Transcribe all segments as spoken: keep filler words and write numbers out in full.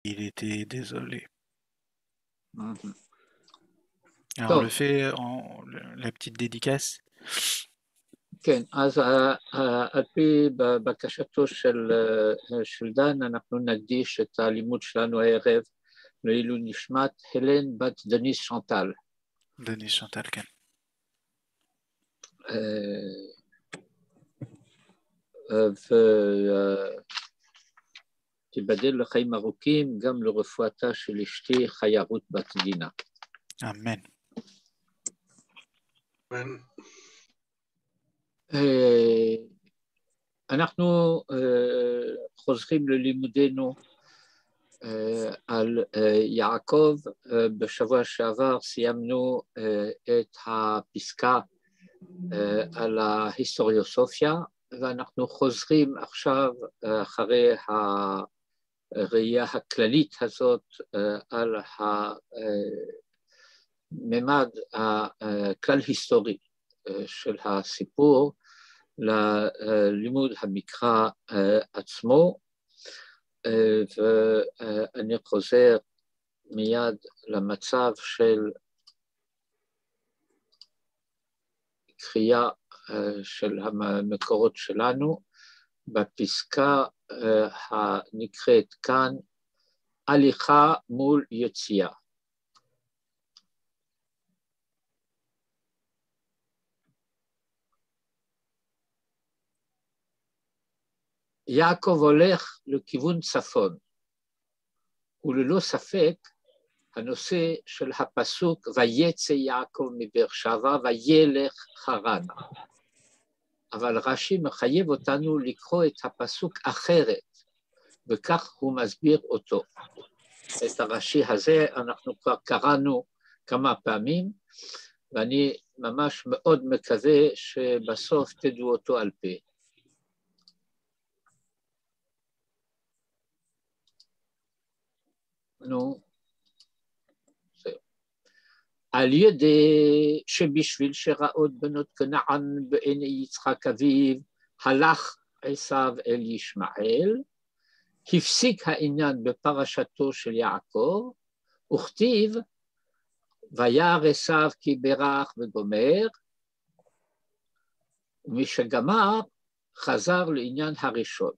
Il était désolé. Mm-hmm. Alors, טוב. on le fait en la petite dédicace. כן, אז על פי בקשתו של, של דן, אנחנו נקדיש את הלימוד שלנו הערב לעילוי נשמת הלן בת דניס שנטל. דניס שנטל, כן. ותיבדל לחיים ארוכים גם לרפואתה של אשתי חיה רות בת דינה. אמן. אמן. אנחנו חוזרים ללימודנו על יעקב. בשבוע שעבר סיימנו את הפסקה על ההיסטוריוסופיה, ואנחנו חוזרים עכשיו אחרי הראייה הכללית הזאת על הממד הכלל היסטורי של הסיפור ללימוד המקרא עצמו, ואני חוזר מיד למצב של קריאה של המקורות שלנו בפסקה הנקראת כאן הליכה מול יציאה. יעקב הולך לכיוון צפון, וללא ספק הנושא של הפסוק ויצא יעקב מבאר שבע וילך חרנה. אבל רש"י מחייב אותנו לקרוא את הפסוק אחרת, וכך הוא מסביר אותו. את הרש"י הזה אנחנו כבר קראנו כמה פעמים, ואני ממש מאוד מקווה שבסוף תדעו אותו על פה. נו, זהו. על ידי שבשביל שראות בנות כנען בעיני יצחק אביו, הלך עשיו אל ישמעאל, הפסיק העניין בפרשתו של יעקב, וכתיב, וירא עשיו כי ברך וגומר, ומי שגמר חזר לעניין הראשון.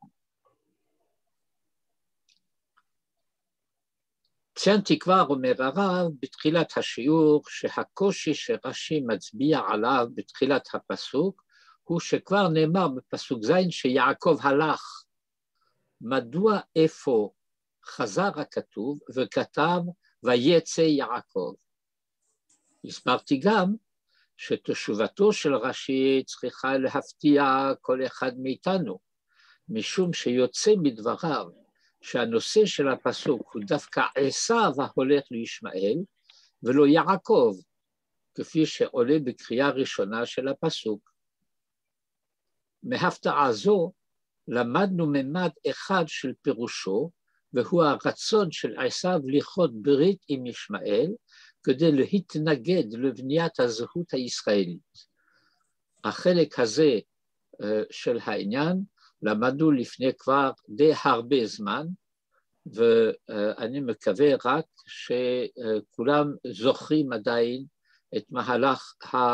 ציינתי כבר, אומר הרב, בתחילת השיעור, שהקושי שרש"י מצביע עליו בתחילת הפסוק, הוא שכבר נאמר בפסוק זין שיעקב הלך. מדוע איפה חזר הכתוב וכתב ויצא יעקב? הסברתי גם שתשובתו של רש"י צריכה להפתיע כל אחד מאיתנו, משום שיוצא מדבריו, שהנושא של הפסוק הוא דווקא עשיו ההולך לישמעאל, ולא יעקב, כפי שעולה בקריאה ראשונה של הפסוק. מהפתעה זו למדנו ממד אחד של פירושו, והוא הרצון של עשיו לכרות ברית עם ישמעאל, כדי להתנגד לבניית הזהות הישראלית. החלק הזה של העניין, למדנו לפני כבר די הרבה זמן, ואני מקווה רק שכולם זוכרים עדיין את מהלך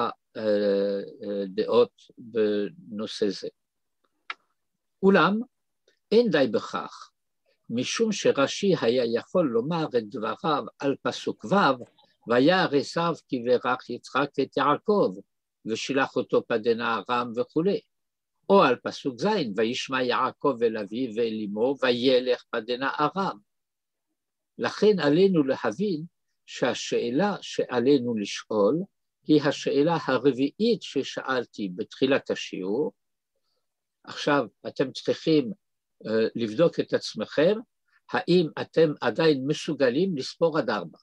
הדעות בנושא זה. אולם אין די בכך, משום שרש"י היה יכול לומר את דבריו על פסוק ו', וירא עשיו כי ברך יצחק את יעקב, ושילח אותו פדנה ארם וכו'. או על פסוק זין, וישמע יעקב אל אביו ואל אמו, וילך פדנה ארם. לכן עלינו להבין שהשאלה שעלינו לשאול, היא השאלה הרביעית ששאלתי בתחילת השיעור. עכשיו אתם צריכים uh, לבדוק את עצמכם, האם אתם עדיין מסוגלים לספור עד ארבע.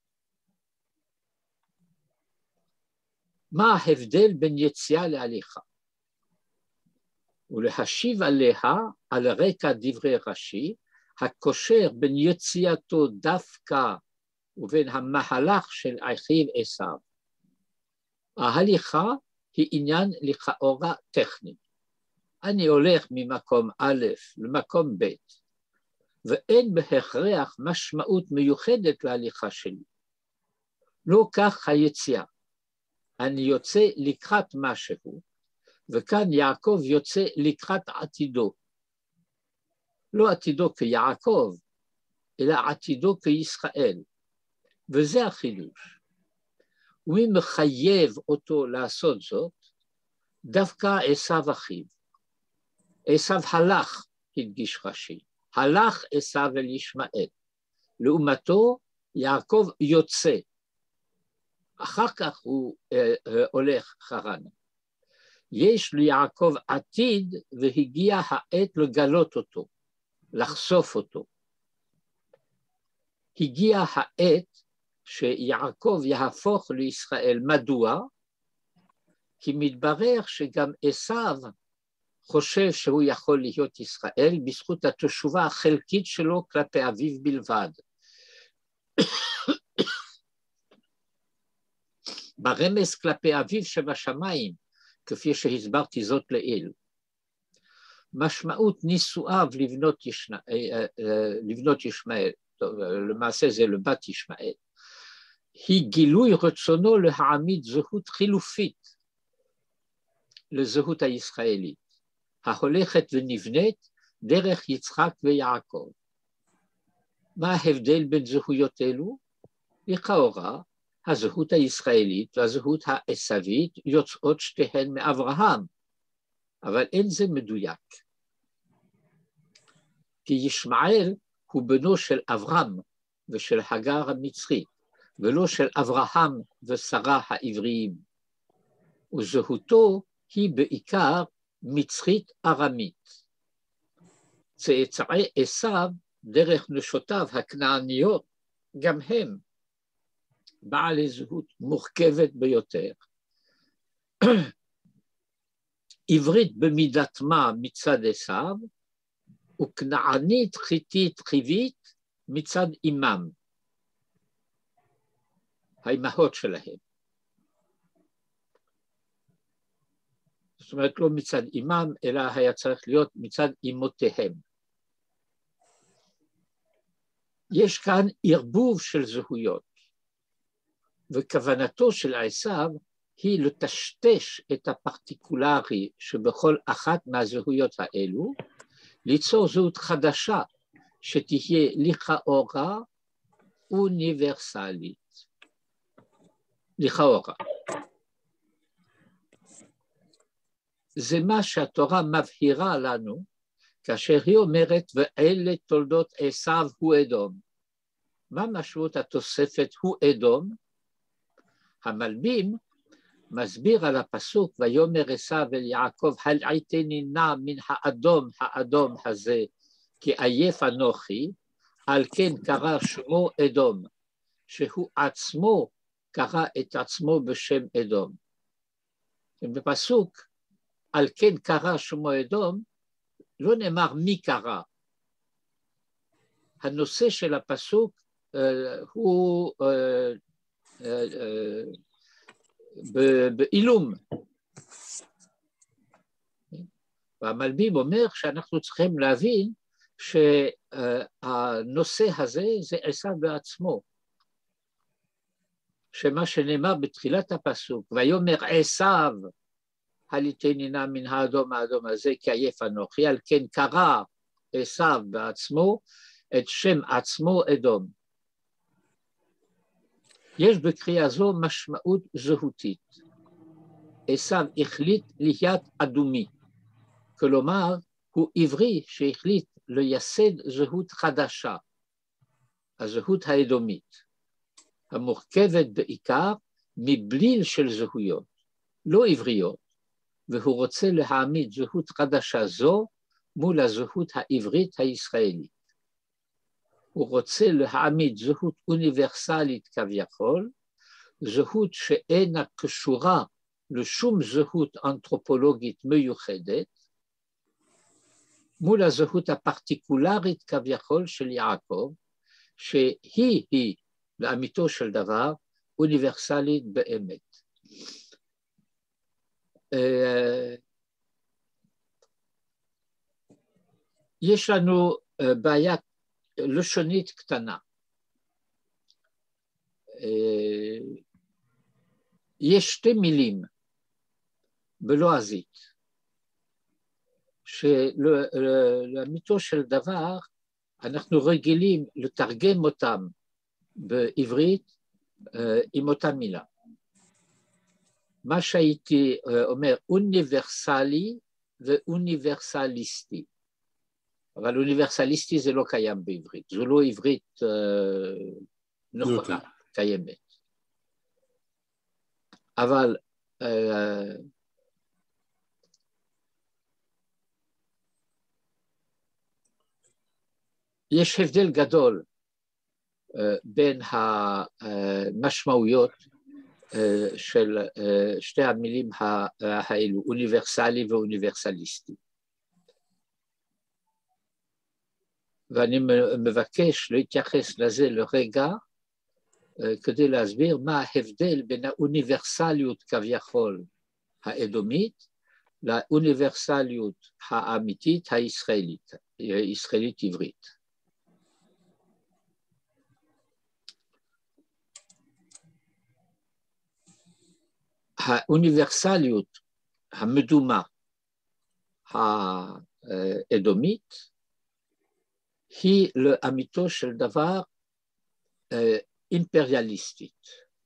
מה ההבדל בין יציאה להליכה? ולהשיב עליה על רקע דברי רש"י, הקושר בין יציאתו דווקא ובין המהלך של אחיו עשיו. ההליכה היא עניין לכאורה טכני. אני הולך ממקום א' למקום ב', ואין בהכרח משמעות מיוחדת להליכה שלי. לא כך היציאה. אני יוצא לקראת משהו, וכאן יעקב יוצא לקראת עתידו. לא עתידו כיעקב, אלא עתידו כישראל. וזה החידוש. ומי מחייב אותו לעשות זאת? דווקא עשיו אחיו. עשיו הלך, הדגיש רש"י. הלך עשיו אל ישמעאל. לעומתו, יעקב יוצא. אחר כך הוא אה, אה, הולך חרנה. יש ליעקב עתיד והגיע העת לגלות אותו, לחשוף אותו. הגיע העת שיעקב יהפוך לישראל. מדוע? כי מתברר שגם עשיו חושב שהוא יכול להיות ישראל בזכות התשובה החלקית שלו כלפי אביו בלבד. ברמז כלפי אביו שבשמיים, כפי שהסברתי זאת לעיל. משמעות נישואיו לבנות, ישנה, לבנות ישמעאל, למעשה זה לבת ישמעאל, היא גילוי רצונו להעמיד זהות חילופית לזהות הישראלית, ההולכת ונבנית דרך יצחק ויעקב. מה ההבדל בין זהויות אלו? לכאורה, הזהות הישראלית והזהות העשווית יוצאות שתיהן מאברהם, אבל אין זה מדויק. כי ישמעאל הוא בנו של אברהם ושל הגר המצרית, ולא של אברהם ושרה העבריים, וזהותו היא בעיקר מצרית ארמית. צאצאי עשיו דרך נשותיו הכנעניות גם הם בעלי זהות מורכבת ביותר. עברית במידת מה מצד עשיו, וכנענית חיתית חיבית מצד אמם, האימהות שלהם. זאת אומרת, לא מצד אמם, אלא היה צריך להיות מצד אמותיהם. יש כאן ערבוב של זהויות, וכוונתו של עשיו היא לטשטש את הפרטיקולרי שבכל אחת מהזהויות האלו, ליצור זהות חדשה שתהיה לכאורה אוניברסלית. לכאורה. זה מה שהתורה מבהירה לנו, כאשר היא אומרת, ואלה תולדות עשיו הוא אדום. מה משמעות התוספת הוא אדום? המלבים מסביר על הפסוק, ויאמר עשיו אל יעקב, הלעיטני נא מן האדום האדום הזה, כי עייף אנוכי, על כן קרא שמו אדום, שהוא עצמו קרא את עצמו בשם אדום. בפסוק, על כן קרא שמו אדום, לא נאמר מי קרא. הנושא של הפסוק uh, הוא uh, uh, uh, בעילום. והמלבים אומר שאנחנו צריכים להבין שהנושא הזה זה עשיו בעצמו. שמה שנאמר בתחילת הפסוק, ויאמר עשיו, הליטני נא מן האדום האדום הזה, כי עייף אנוכי, על כן קרא עשיו בעצמו את שם עצמו אדום. יש בקריאה זו משמעות זהותית. עשיו החליט להיות אדומי, כלומר הוא עברי שהחליט לייסד זהות חדשה, הזהות האדומית, המורכבת בעיקר מבליל של זהויות, לא עבריות, והוא רוצה להעמיד זהות חדשה זו מול הזהות העברית הישראלית. הוא רוצה להעמיד זהות אוניברסלית כביכול, זהות שאינה קשורה לשום זהות אנתרופולוגית מיוחדת, מול הזהות הפרטיקולרית כביכול של יעקב, שהיא היא לאמיתו של דבר אוניברסלית באמת. יש לנו בעיה לשונית קטנה. יש שתי מילים בלועזית, שלאמיתו של דבר אנחנו רגילים לתרגם אותם בעברית עם אותה מילה. מה שהייתי אומר, אוניברסלי ואוניברסליסטי. אבל אוניברסליסטי זה לא קיים בעברית, זו לא עברית נכונה, קיימת. אבל יש הבדל גדול בין המשמעויות של שתי המילים האלו, אוניברסלי ואוניברסליסטי. ואני מבקש להתייחס לזה לרגע, כדי להסביר מה ההבדל בין האוניברסליות כביכול האדומית, לאוניברסליות האמיתית הישראלית, ישראלית עברית. האוניברסליות המדומה האדומית היא לאמיתו של דבר אימפריאליסטית.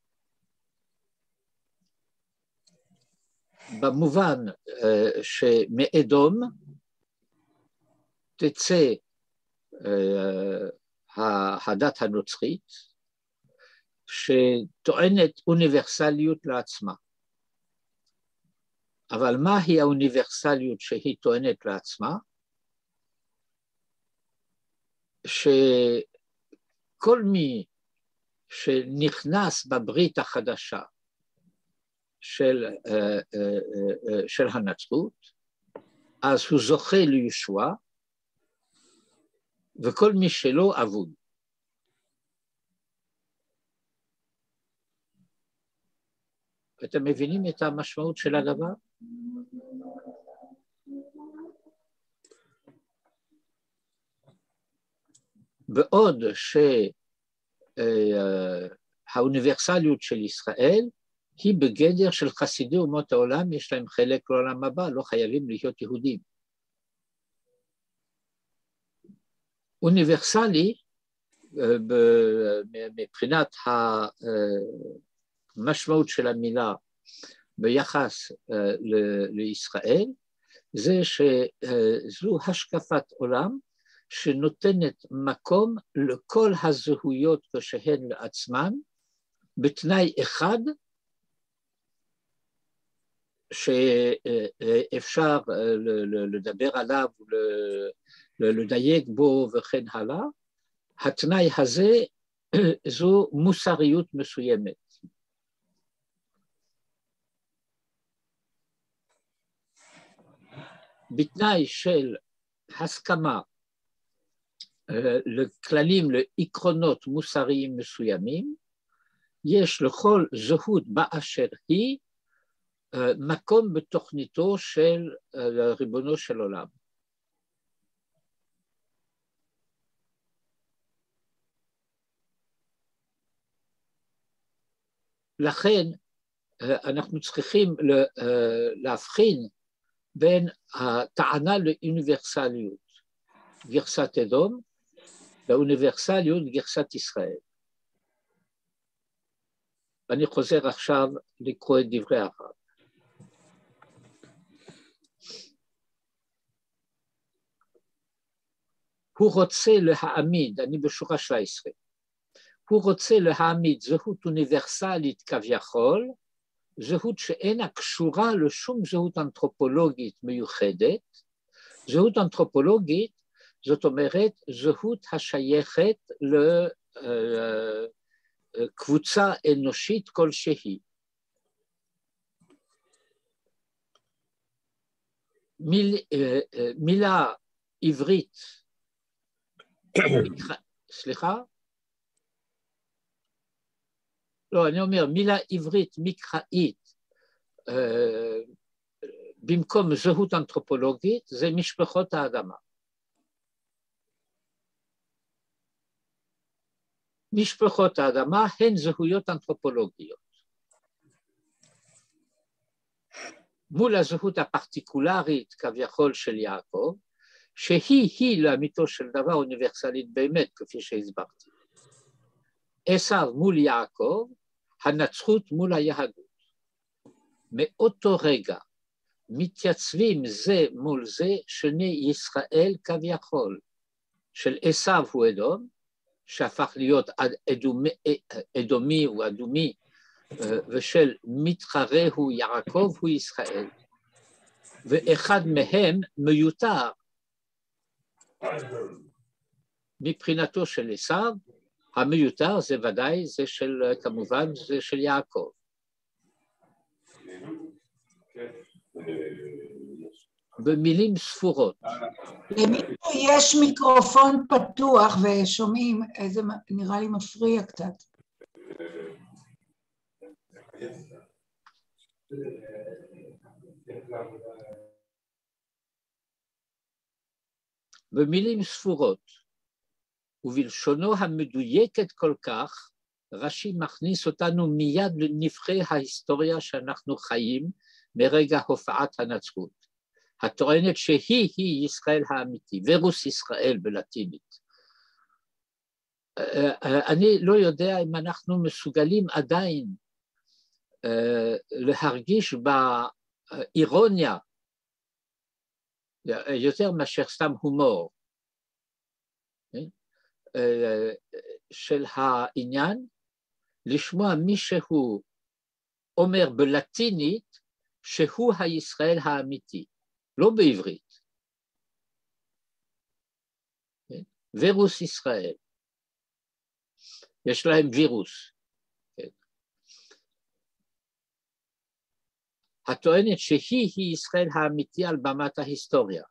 במובן שמאדום תצא הדת הנוצרית שטוענת אוניברסליות לעצמה. אבל מהי האוניברסליות שהיא טוענת לעצמה? שכל מי שנכנס בברית החדשה של, של הנצרות, אז הוא זוכה לישוע, וכל מי שלא אבוד. אתם מבינים את המשמעות של הדבר? בעוד שהאוניברסליות של ישראל היא בגדר של חסידי אומות העולם, יש להם חלק לעולם הבא, לא חייבים להיות יהודים. אוניברסלי, מבחינת המשמעות של המילה ביחס לישראל, זה שזו השקפת עולם שנותנת מקום לכל הזהויות כשהן לעצמן, בתנאי אחד שאפשר לדבר עליו, לדייק בו וכן הלאה, התנאי הזה זו מוסריות מסוימת. בתנאי של הסכמה לכללים, לעקרונות מוסריים מסוימים, יש לכל זהות באשר היא מקום בתוכניתו של ריבונו של עולם. לכן אנחנו צריכים להבחין בין הטענה לאוניברסליות, גרסת אדום, לאוניברסליות גרסת ישראל. אני חוזר עכשיו לקרוא את דברי הרב. הוא רוצה להעמיד, אני בשורה שבע עשרה, הוא רוצה להעמיד זהות אוניברסלית כביכול, זהות שאינה קשורה לשום זהות אנתרופולוגית מיוחדת. זהות אנתרופולוגית, זאת אומרת, זהות השייכת לקבוצה אנושית כלשהי. מיל, מילה עברית, סליחה? לא, אני אומר, מילה עברית מקראית, אה, במקום זהות אנתרופולוגית, זה משפחות האדמה. משפחות האדמה הן זהויות אנתרופולוגיות. מול הזהות הפרטיקולרית כביכול של יעקב, שהיא-היא לאמיתו של דבר אוניברסלית באמת, כפי שהסברתי. עשיו מול יעקב, הנצחות מול היהדות. מאותו רגע מתייצבים זה מול זה שני ישראל כביכול, של עשיו הוא אדום, שהפך להיות אדומי, אדומי הוא אדומי, ושל מתחרה הוא יעקב הוא ישראל, ואחד מהם מיותר מבחינתו של עשיו, המיותר זה ודאי, זה של, כמובן, זה של יעקב. במילים ספורות. למישהו יש מיקרופון פתוח ושומעים, איזה נראה לי מפריע קצת. במילים ספורות, ובלשונו המדויקת כל כך, רש"י מכניס אותנו מיד לנבחי ההיסטוריה שאנחנו חיים מרגע הופעת הנצרות. הטוענת שהיא-היא ישראל האמיתי, ורוס ישראל בלטינית. אני לא יודע אם אנחנו מסוגלים עדיין להרגיש באירוניה, יותר מאשר סתם הומור, של העניין, לשמוע מישהו אומר בלטינית שהוא הישראל האמיתי, לא בעברית. וירוס ישראל. יש להם וירוס. הטוענת שהיא-היא ישראל האמיתי על במת ההיסטוריה.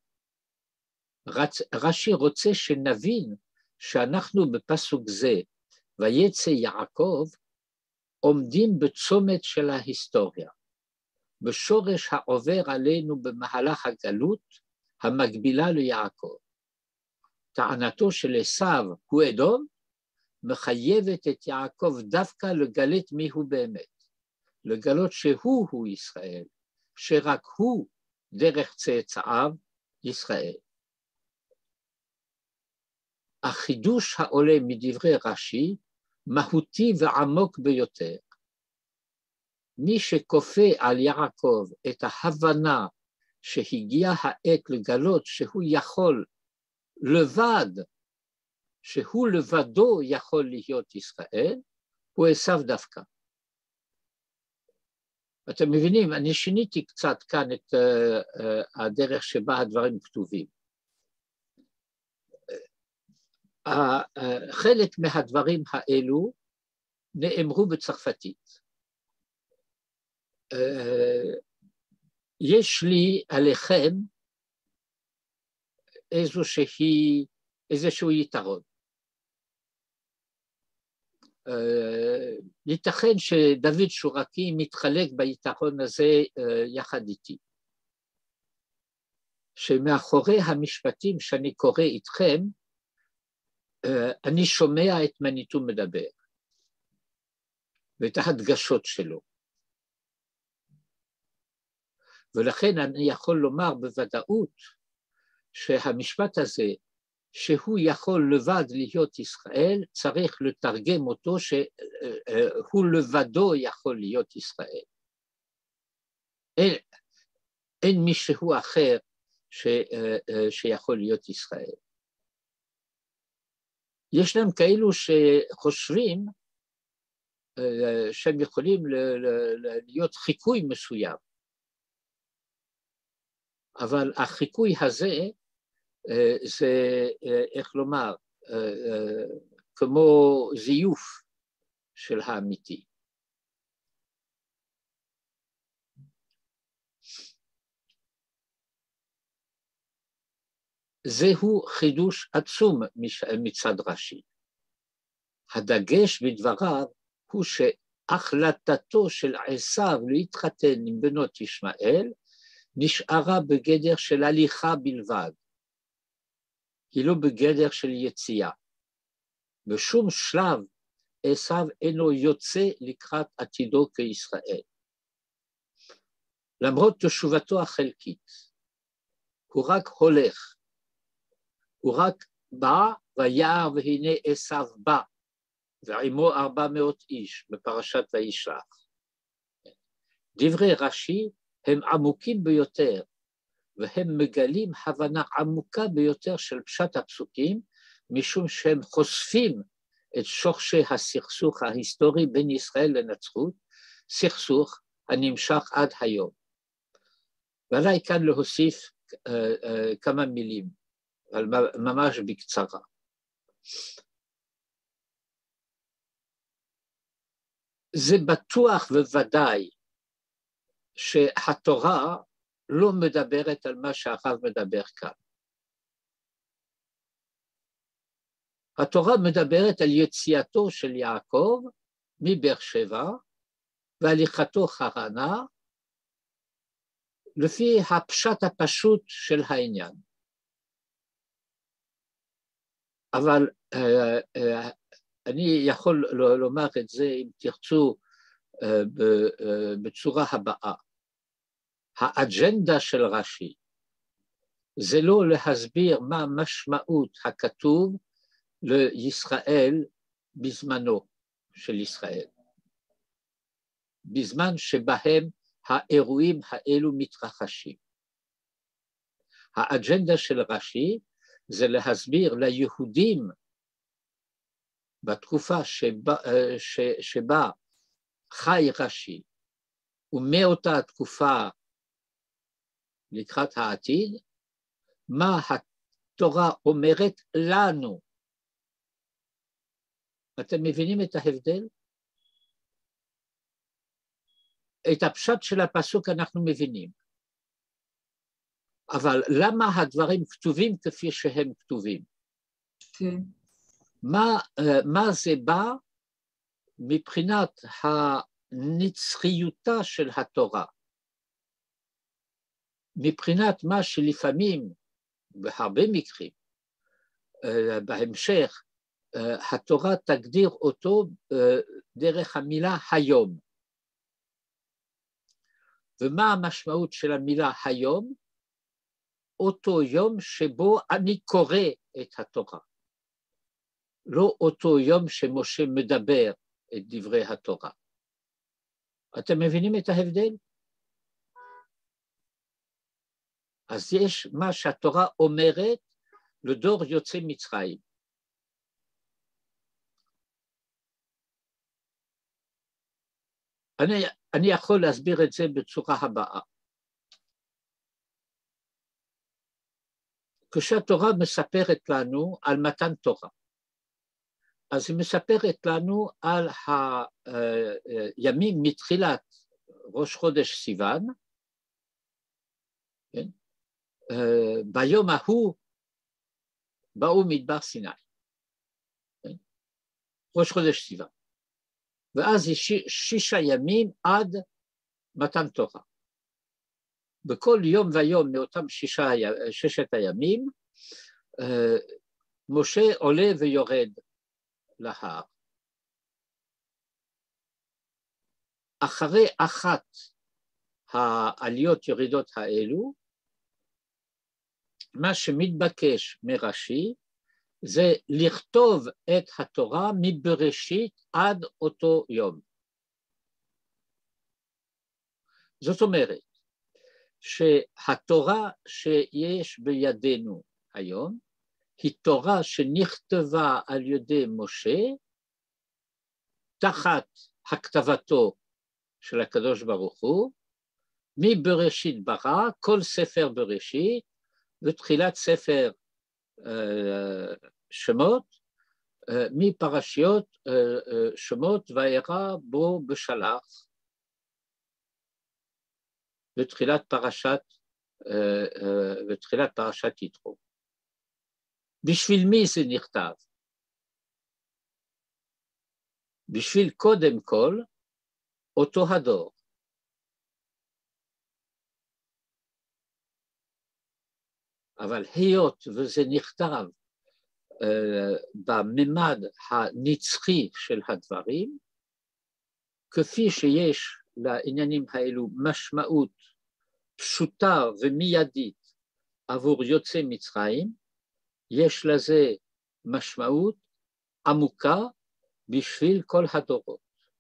רש"י רוצה שנבין שאנחנו בפסוק זה, ויצא יעקב, עומדים בצומת של ההיסטוריה, בשורש העובר עלינו במהלך הגלות, המקבילה ליעקב. טענתו של עשיו הוא אדום, מחייבת את יעקב דווקא לגלות מיהו באמת, לגלות שהוא הוא ישראל, שרק הוא דרך צאצאיו ישראל. החידוש העולה מדברי רש"י, מהותי ועמוק ביותר. מי שכופה על יעקב את ההבנה שהגיעה העת לגלות שהוא יכול לבד, שהוא לבדו יכול להיות ישראל, הוא עשיו דווקא. אתם מבינים, אני שיניתי קצת כאן את uh, uh, הדרך שבה הדברים כתובים. Uh, uh, חלק מהדברים האלו נאמרו בצרפתית. Uh, יש לי עליכם איזושהי, איזשהו יתרון. Uh, ייתכן שדוד שורקי מתחלק ביתרון הזה uh, יחד איתי. שמאחורי המשפטים שאני קורא איתכם, uh, אני שומע את מניטו מדבר, ואת ההדגשות שלו. ולכן אני יכול לומר בוודאות שהמשפט הזה, שהוא יכול לבד להיות ישראל, צריך לתרגם אותו שהוא לבדו יכול להיות ישראל. אין, אין מישהו אחר ש, שיכול להיות ישראל. יש להם כאלו שחושבים שהם יכולים להיות חיקוי מסוים, אבל החיקוי הזה, זה, איך לומר, כמו זיוף של האמיתי. זהו חידוש עצום מצד רש"י. הדגש בדבריו הוא שהחלטתו של עשיו להתחתן עם בנות ישמעאל נשארה בגדר של הליכה בלבד. היא לא בגדר של יציאה. בשום שלב עשיו אינו יוצא לקראת עתידו כישראל. למרות תשובתו החלקית, הוא רק הולך, הוא רק בא וירא והנה עשיו בא, ועמו ארבע מאות איש בפרשת וישלח. דברי רש"י הם עמוקים ביותר, והם מגלים הבנה עמוקה ביותר של פשט הפסוקים, משום שהם חושפים את שורשי הסכסוך ההיסטורי בין ישראל לנצרות, סכסוך הנמשך עד היום. ועליי כאן להוסיף uh, uh, כמה מילים, אבל ממש בקצרה. זה בטוח וודאי שהתורה לא מדברת על מה שהרב מדבר כאן. התורה מדברת על יציאתו של יעקב מבאר שבע והליכתו חרנה, לפי הפשט הפשוט של העניין. אבל uh, uh, אני יכול לומר את זה, אם תרצו, uh, בצורה הבאה. האג'נדה של רש"י זה לא להסביר מה משמעות הכתוב לישראל בזמנו של ישראל, בזמן שבהם האירועים האלו מתרחשים. האג'נדה של רש"י זה להסביר ליהודים בתקופה שבה, שבה חי רש"י, ומאותה תקופה לקראת העתיד, מה התורה אומרת לנו. אתם מבינים את ההבדל? את הפשט של הפסוק אנחנו מבינים. אבל למה הדברים כתובים כפי שהם כתובים? כן. מה, מה זה בא מבחינת הנצחיותה של התורה? מבחינת מה שלפעמים, בהרבה מקרים, בהמשך, התורה תגדיר אותו דרך המילה היום. ומה המשמעות של המילה היום? אותו יום שבו אני קורא את התורה. לא אותו יום שמשה מדבר את דברי התורה. אתם מבינים את ההבדל? אז יש מה שהתורה אומרת לדור יוצא מצרים. אני, אני יכול להסביר את זה בצורה הבאה. כשהתורה מספרת לנו על מתן תורה, אז היא מספרת לנו על הימים מתחילת ראש חודש סיוון, כן? ביום ההוא באו מדבר סיני, כן? ראש חודש סיוון, ואז יש שישה ימים עד מתן תורה. בכל יום ויום מאותם שישה, ששת הימים, משה עולה ויורד להר. אחרי אחת העליות ירידות האלו, מה שמתבקש מרש"י זה לכתוב את התורה מבראשית עד אותו יום. זאת אומרת, שהתורה שיש בידינו היום, היא תורה שנכתבה על ידי משה, תחת הכתבתו של הקדוש ברוך הוא, מבראשית ברא, כל ספר בראשית, ותחילת ספר uh, שמות, uh, מפרשיות uh, uh, שמות וירא בו בשלח, ותחילת פרשת, uh, uh, ותחילת פרשת יתרו. בשביל מי זה נכתב? בשביל קודם כל אותו הדור. אבל היות וזה נכתב בממד הנצחי של הדברים, כפי שיש לעניינים האלו משמעות פשוטה ומיידית עבור יוצאי מצרים, יש לזה משמעות עמוקה בשביל כל הדורות.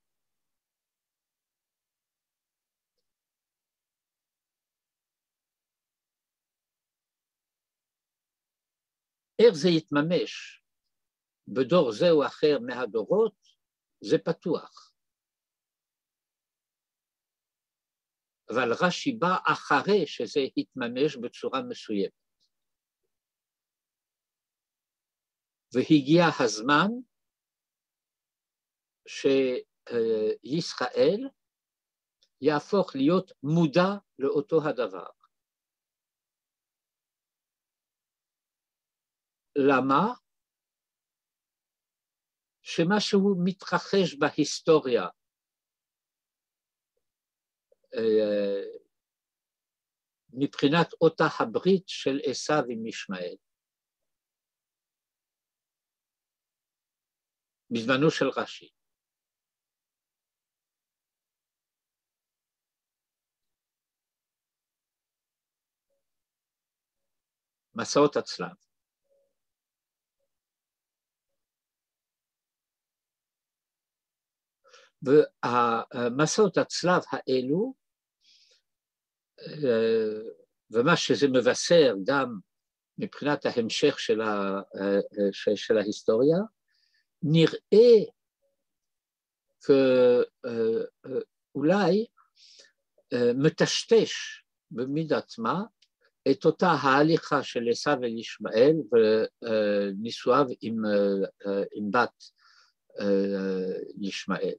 איך זה יתממש בדור זה או אחר מהדורות, זה פתוח. אבל רש"י בא אחרי שזה יתממש בצורה מסוימת. והגיע הזמן שישראל יהפוך להיות מודע לאותו הדבר. למה? שמשהו מתרחש בהיסטוריה מבחינת אותה הברית של עשיו עם ישמעאל. בזמנו של רש"י. מסעות הצלב. ומסעות הצלב האלו, ומה שזה מבשר גם מבחינת ההמשך של, ה, של ההיסטוריה, נראה כאולי מטשטש במידת מה את אותה ההליכה של עשיו וישמעאל ונישואיו עם, עם בת ישמעאל.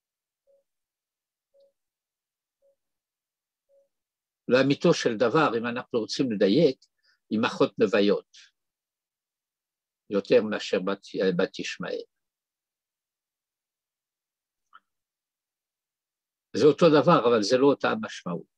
לאמיתו של דבר, אם אנחנו רוצים לדייק, עם אחות נוויות, יותר מאשר בת, בת ישמעאל. זה אותו דבר, אבל זה לא אותה המשמעות.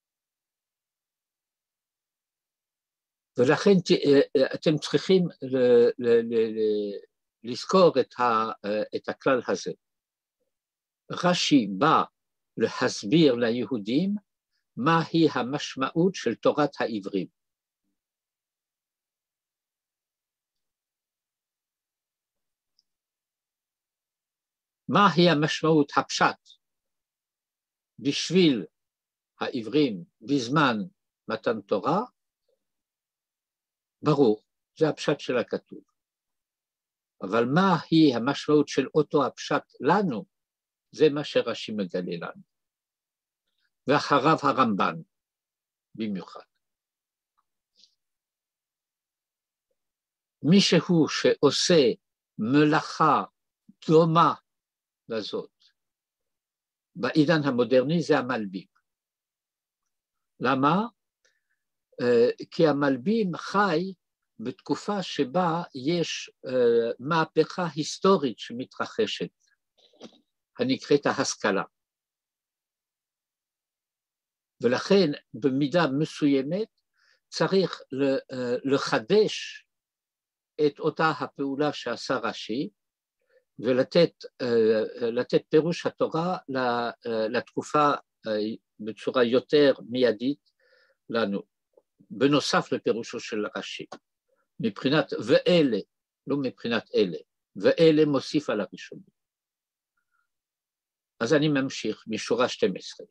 ולכן אתם צריכים ל, ל, ל, ל, לזכור את, ה, את הכלל הזה. רש"י בא להסביר ליהודים מהי המשמעות של תורת העברים. מהי המשמעות הפשט בשביל העברים בזמן מתן תורה? ברור, זה הפשט של הכתוב. אבל מהי המשמעות של אותו הפשט לנו? זה מה שרש"י מגלה לנו. ואחריו הרמב"ן במיוחד. מישהו שעושה מלאכה דומה לזאת בעידן המודרני זה המלבים. למה? כי המלבים חי בתקופה שבה יש מהפכה היסטורית שמתרחשת, הנקראת ההשכלה. ולכן במידה מסוימת צריך לחדש את אותה הפעולה שעשה רש"י, ולתת לתת פירוש התורה לתקופה בצורה יותר מיידית לנו, בנוסף לפירושו של רש"י, מבחינת ואלה, לא מבחינת אלה, ואלה מוסיף על הראשונים. אז אני ממשיך משורה שתים עשרה.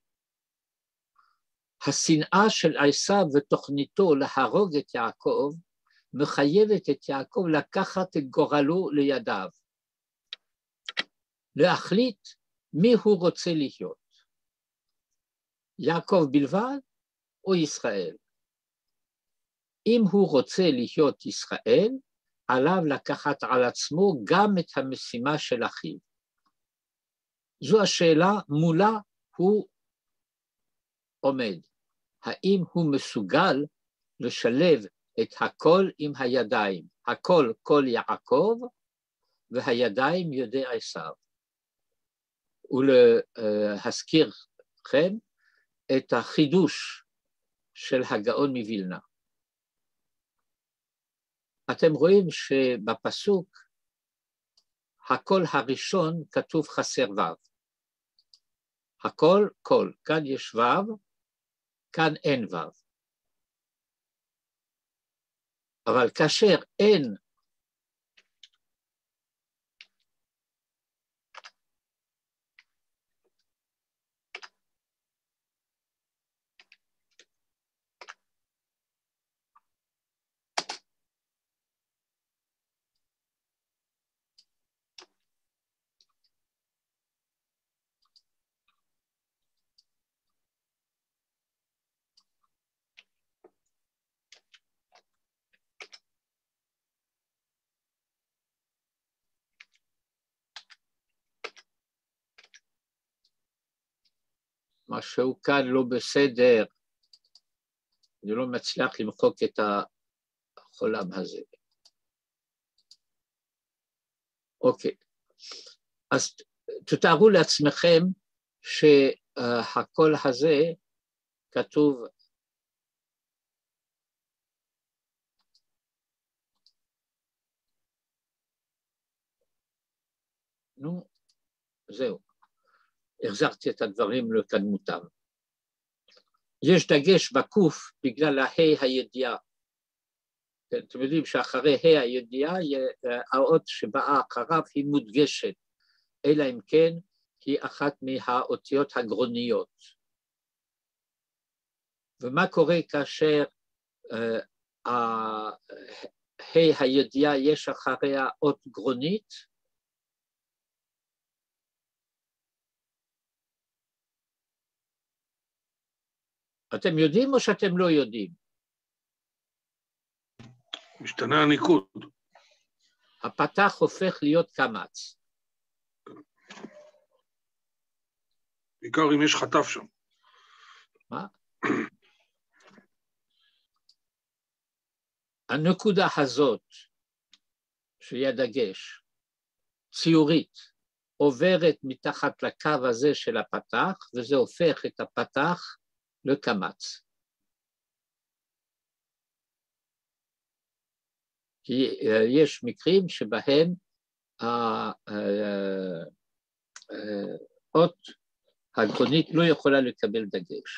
השנאה של עשיו ותוכניתו להרוג את יעקב, מחייבת את יעקב לקחת את גורלו לידיו, להחליט מי הוא רוצה להיות, יעקב בלבד או ישראל. אם הוא רוצה להיות ישראל, עליו לקחת על עצמו גם את המשימה של אחיו. זו השאלה מולה הוא עומד. האם הוא מסוגל לשלב את הכל עם הידיים, הכל כל יעקב והידיים ידי עשיו. ולהזכירכם את החידוש של הגאון מווילנה. אתם רואים שבפסוק, הקול הראשון כתוב חסר וו. הקול, קול, כאן יש וו, כאן אין וו. אבל כאשר אין משהו כאן לא בסדר, אני לא מצליח למחוק את החולם הזה. אוקיי, אז תתארו לעצמכם שהקול הזה כתוב נו, זהו, החזרתי את הדברים לקדמותם. יש דגש בקוף בגלל ההי הידיעה. אתם יודעים שאחרי ה' הידיעה, האות שבאה אחריו היא מודגשת, אלא אם כן היא אחת מהאותיות הגרוניות. ומה קורה כאשר ה' הידיעה יש אחריה אות גרונית? אתם יודעים או שאתם לא יודעים? משתנה הניקוד. הפתח הופך להיות קמץ. בעיקר אם יש חטף שם. מה? הנקודה הזאת, שהיא הדגש, ציורית, עוברת מתחת לקו הזה של הפתח, וזה הופך את הפתח לקמץ. כי יש מקרים שבהם האות הגרונית לא יכולה לקבל דגש.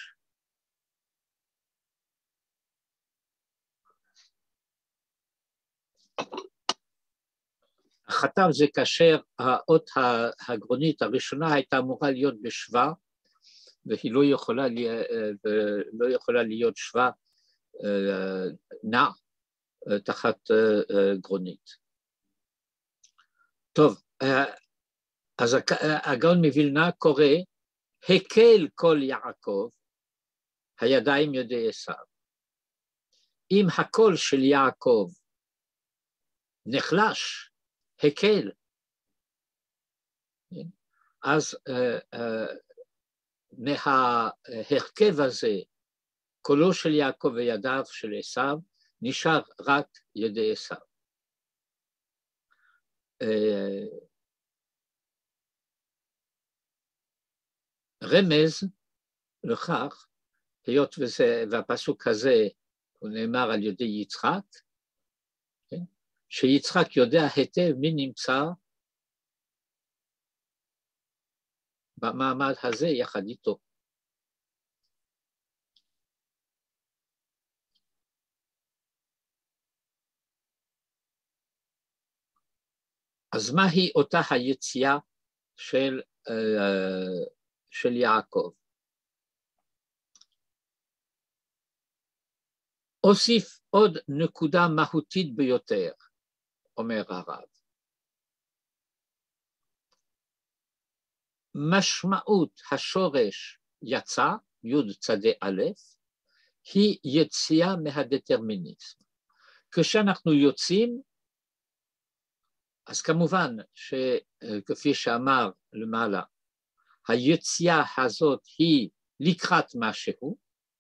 החטף זה כאשר האות הגרונית הראשונה הייתה אמורה להיות בשווה, והיא לא יכולה, לא יכולה להיות שווה נע תחת גרונית. טוב, אז הגאון מווילנה קורא, הקל כל יעקב, הידיים ידי עשיו. אם הקול של יעקב נחלש, הקל, אז מההרכב הזה, קולו של יעקב וידיו של עשיו, נשאר רק ידי עשיו. רמז לכך, היות וזה, והפסוק הזה הוא נאמר על ידי יצחק, כן? שיצחק יודע היטב מי נמצא במעמד הזה יחד איתו. אז מהי אותה היציאה של, של יעקב? אוסיף עוד נקודה מהותית ביותר, אומר הרב. משמעות השורש יצא, י' צדי א', היא יציאה מהדטרמיניזם. כשאנחנו יוצאים, אז כמובן שכפי שאמר למעלה, היציאה הזאת היא לקראת משהו,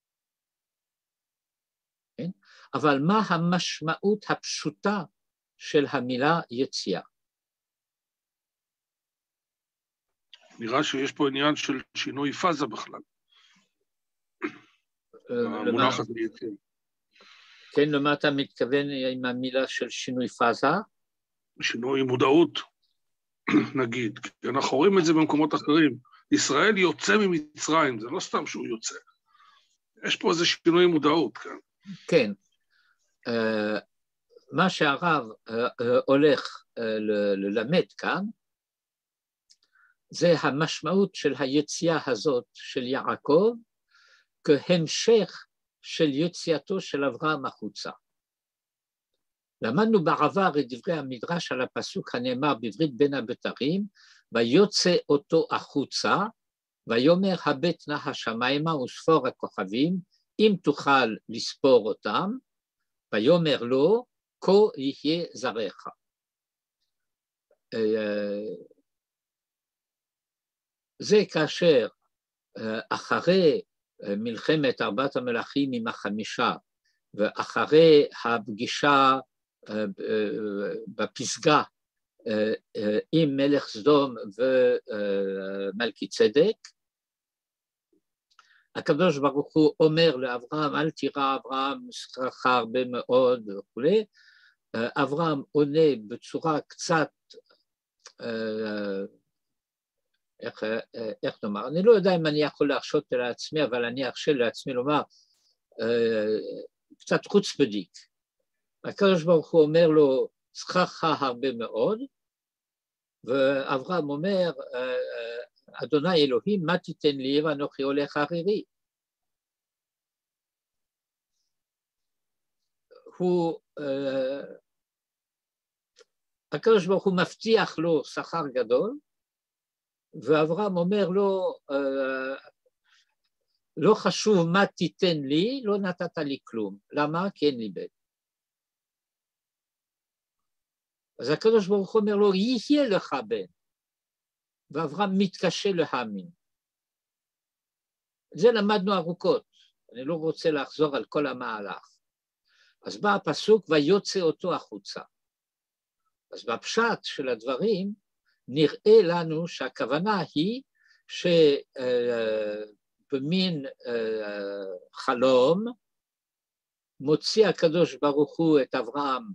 כן? אבל מה המשמעות הפשוטה של המילה יציאה? נראה שיש פה עניין של שינוי פאזה בכלל. המונח הזה יציאה. כן, למה אתה מתכוון עם המילה של שינוי פאזה? שינוי מודעות, נגיד. כי אנחנו רואים את זה במקומות אחרים. ישראל יוצא ממצרים, זה לא סתם שהוא יוצא. יש פה איזה שינוי מודעות, כן. כן. Uh, מה שהרב uh, uh, הולך uh, ללמד כאן, זה המשמעות של היציאה הזאת של יעקב, כהמשך של יציאתו של אברהם החוצה. למדנו בעבר את דברי המדרש על הפסוק הנאמר בברית בין הבתרים, ויוצא אותו החוצה, ויאמר הבט נא השמיימה וספור הכוכבים, אם תוכל לספור אותם, ויאמר לו, כה יהיה זרעך. זה כאשר אחרי מלחמת ארבעת המלכים עם החמישה, ואחרי הפגישה בפסגה עם מלך סדום ומלכי צדק, הקדוש ברוך הוא אומר לאברהם, אל תירא אברהם, שכרך הרבה מאוד וכו'. אברהם עונה בצורה קצת, איך, איך נאמר, אני לא יודע אם אני יכול להרשות לעצמי, אבל אני ארשה לעצמי לומר, קצת חוצפדיק. הקדוש ברוך הוא אומר לו, שכרך הרבה מאוד, ואברהם אומר, אדוני אלוהים, מה תיתן לי ואנוכי הולך ערירי? הוא, הקדוש ברוך הוא מבטיח לו שכר גדול, ואברהם אומר לו, לא חשוב מה תיתן לי, לא נתת לי כלום. למה? כי אין לי בן. אז הקדוש ברוך הוא אומר לו, יהיה לך בן. ואברהם מתקשה להאמין. זה למדנו ארוכות, אני לא רוצה לחזור על כל המהלך. אז בא הפסוק, ויוצא אותו החוצה. אז בפשט של הדברים, נראה לנו שהכוונה היא שבמין חלום מוציא הקדוש ברוך הוא את אברהם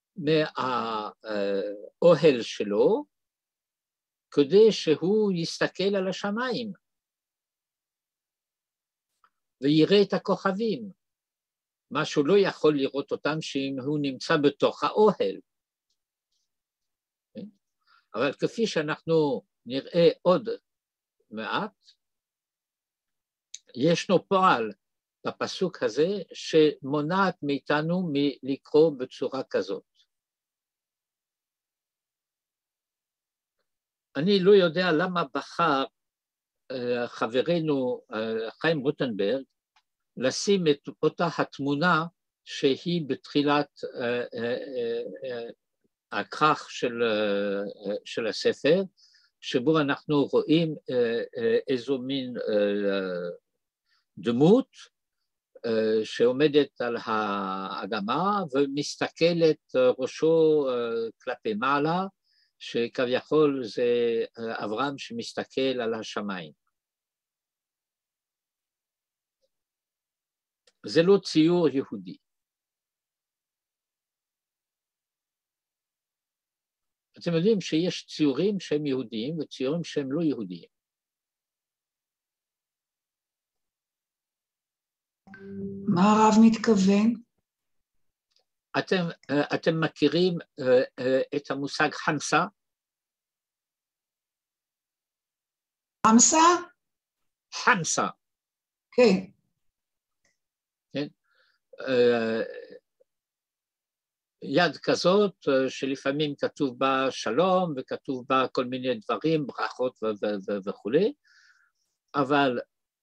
מהאוהל שלו, כדי שהוא יסתכל על השמיים ויראה את הכוכבים, מה שהוא לא יכול לראות אותם שאם הוא נמצא בתוך האוהל. אבל כפי שאנחנו נראה עוד מעט, ישנו פועל בפסוק הזה שמונעת מאיתנו מלקרוא בצורה כזאת. אני לא יודע למה בחר חברנו חיים רוטנברג לשים את אותה התמונה שהיא בתחילת הכרך של, של הספר, שבו אנחנו רואים איזו מין דמות שעומדת על האדמה ומסתכלת ראשו כלפי מעלה, שכביכול זה אברהם שמסתכל על השמיים. זה לא ציור יהודי. אתם יודעים שיש ציורים שהם יהודיים וציורים שהם לא יהודיים. מה הרב מתכוון? אתם, אתם מכירים את המושג חמסה? חמסה? חמסה. כן. כן. יד כזאת שלפעמים כתוב בה שלום וכתוב בה כל מיני דברים, ברכות וכו', אבל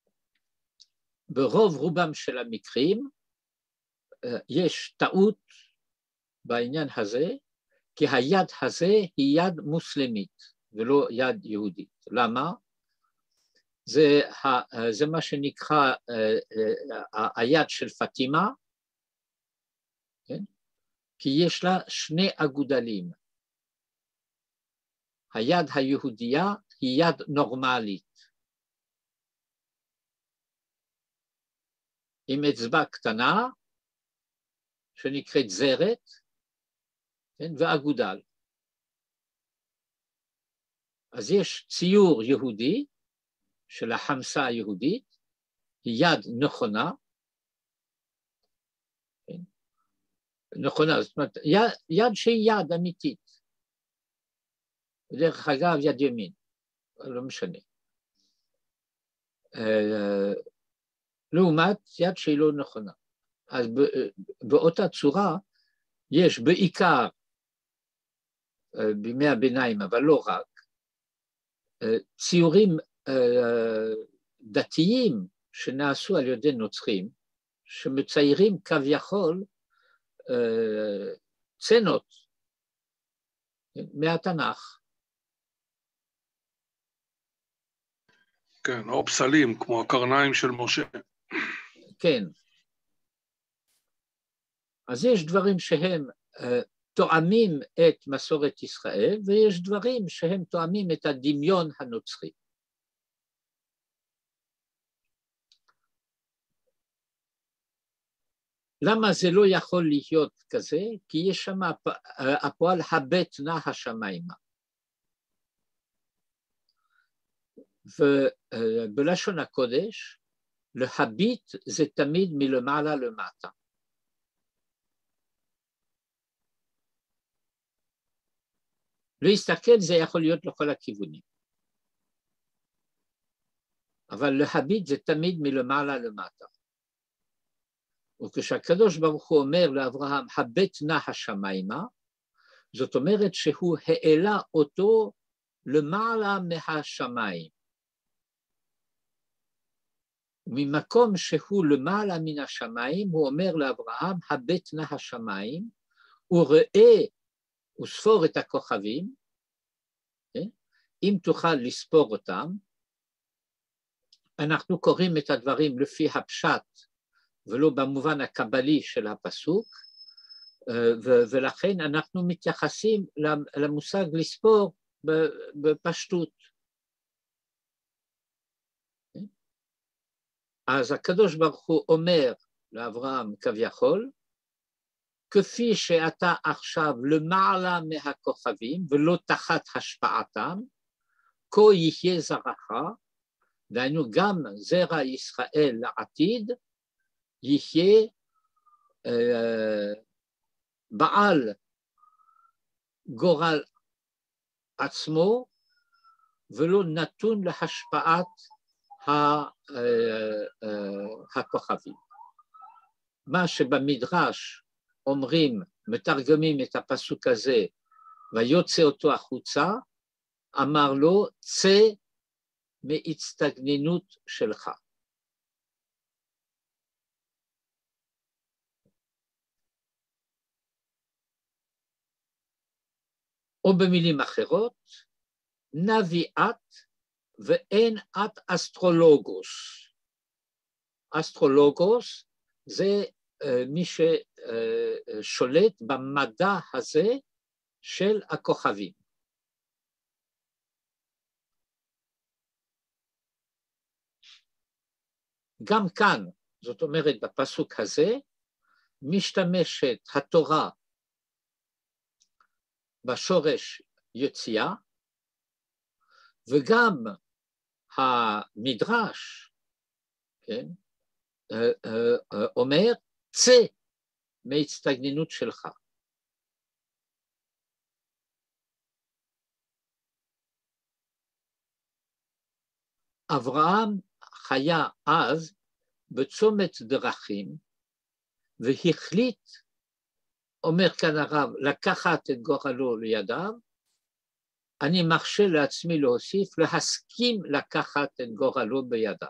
ברוב רובם של המקרים יש טעות בעניין הזה, כי היד הזה היא יד מוסלמית ולא יד יהודית. למה? זה, זה מה שנקרא היד של פטימה, כן? כי יש לה שני אגודלים. היד היהודייה היא יד נורמלית, עם אצבע קטנה, שנקראת זרת, כן, ואגודל. אז יש ציור יהודי של החמסה היהודית, היא יד נכונה, כן, נכונה, זאת אומרת, יד, יד שהיא יד אמיתית. דרך אגב, יד ימין, לא משנה. לעומת יד שהיא לא נכונה. אז באותה צורה יש בעיקר בימי הביניים, אבל לא רק, ציורים דתיים שנעשו על ידי נוצרים, שמציירים כביכול צנות מהתנ"ך. כן, או פסלים, כמו הקרניים של משה. כן. אז יש דברים שהם uh, תואמים את מסורת ישראל, ויש דברים שהם תואמים את הדמיון הנוצרי. למה זה לא יכול להיות כזה? כי יש שם הפועל הבט נא השמיימה. ובלשון הקודש, להביט זה תמיד מלמעלה למטה. להסתכל זה יכול להיות לכל הכיוונים. אבל להביט זה תמיד מלמעלה למטה. וכשהקדוש ברוך הוא אומר לאברהם, הבט נא השמיימה, זאת אומרת שהוא העלה אותו למעלה מהשמיים. ממקום שהוא למעלה מן השמיים, הוא אומר לאברהם, הבט נא השמיים, וראה וספור את הכוכבים, אם תוכל לספור אותם, אנחנו קוראים את הדברים לפי הפשט, ולא במובן הקבלי של הפסוק, ולכן אנחנו מתייחסים למושג לספור בפשטות. אז הקדוש ברוך הוא אומר לאברהם כביכול, כפי שאתה עכשיו למעלה מהכוכבים ולא תחת השפעתם, כה יהיה זרעך, דהיינו גם זרע ישראל לעתיד, יהיה אה, בעל גורל עצמו, ולא נתון להשפעת הכוכבים. מה שבמדרש אומרים, מתרגמים את הפסוק הזה, ויוצא אותו החוצה, אמר לו, צא מהצטגננות שלך. או במילים אחרות, נביאת ואין את אסטרולוגוס. אסטרולוגוס זה uh, מי ששולט uh, במדע הזה של הכוכבים. גם כאן, זאת אומרת בפסוק הזה, משתמשת התורה בשורש יציאה, וגם המדרש, כן, אומר, צא מהצטגננות שלך. אברהם חיה אז בצומת דרכים, והחליט, אומר כאן הרב, לקחת את גורלו לידיו, אני מרשה לעצמי להוסיף, להסכים לקחת את גורלו בידיו.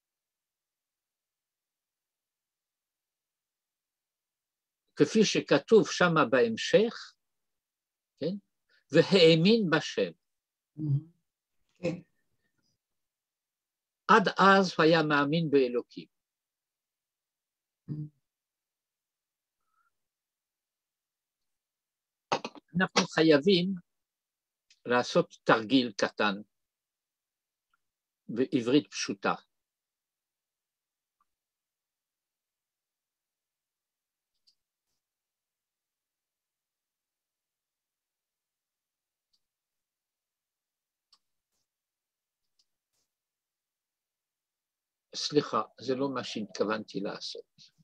כפי שכתוב שם בהמשך, כן? והאמין בשם. כן. עד אז הוא היה מאמין באלוקים. אנחנו חייבים לעשות תרגיל קטן בעברית פשוטה. סליחה, זה לא מה שהתכוונתי לעשות.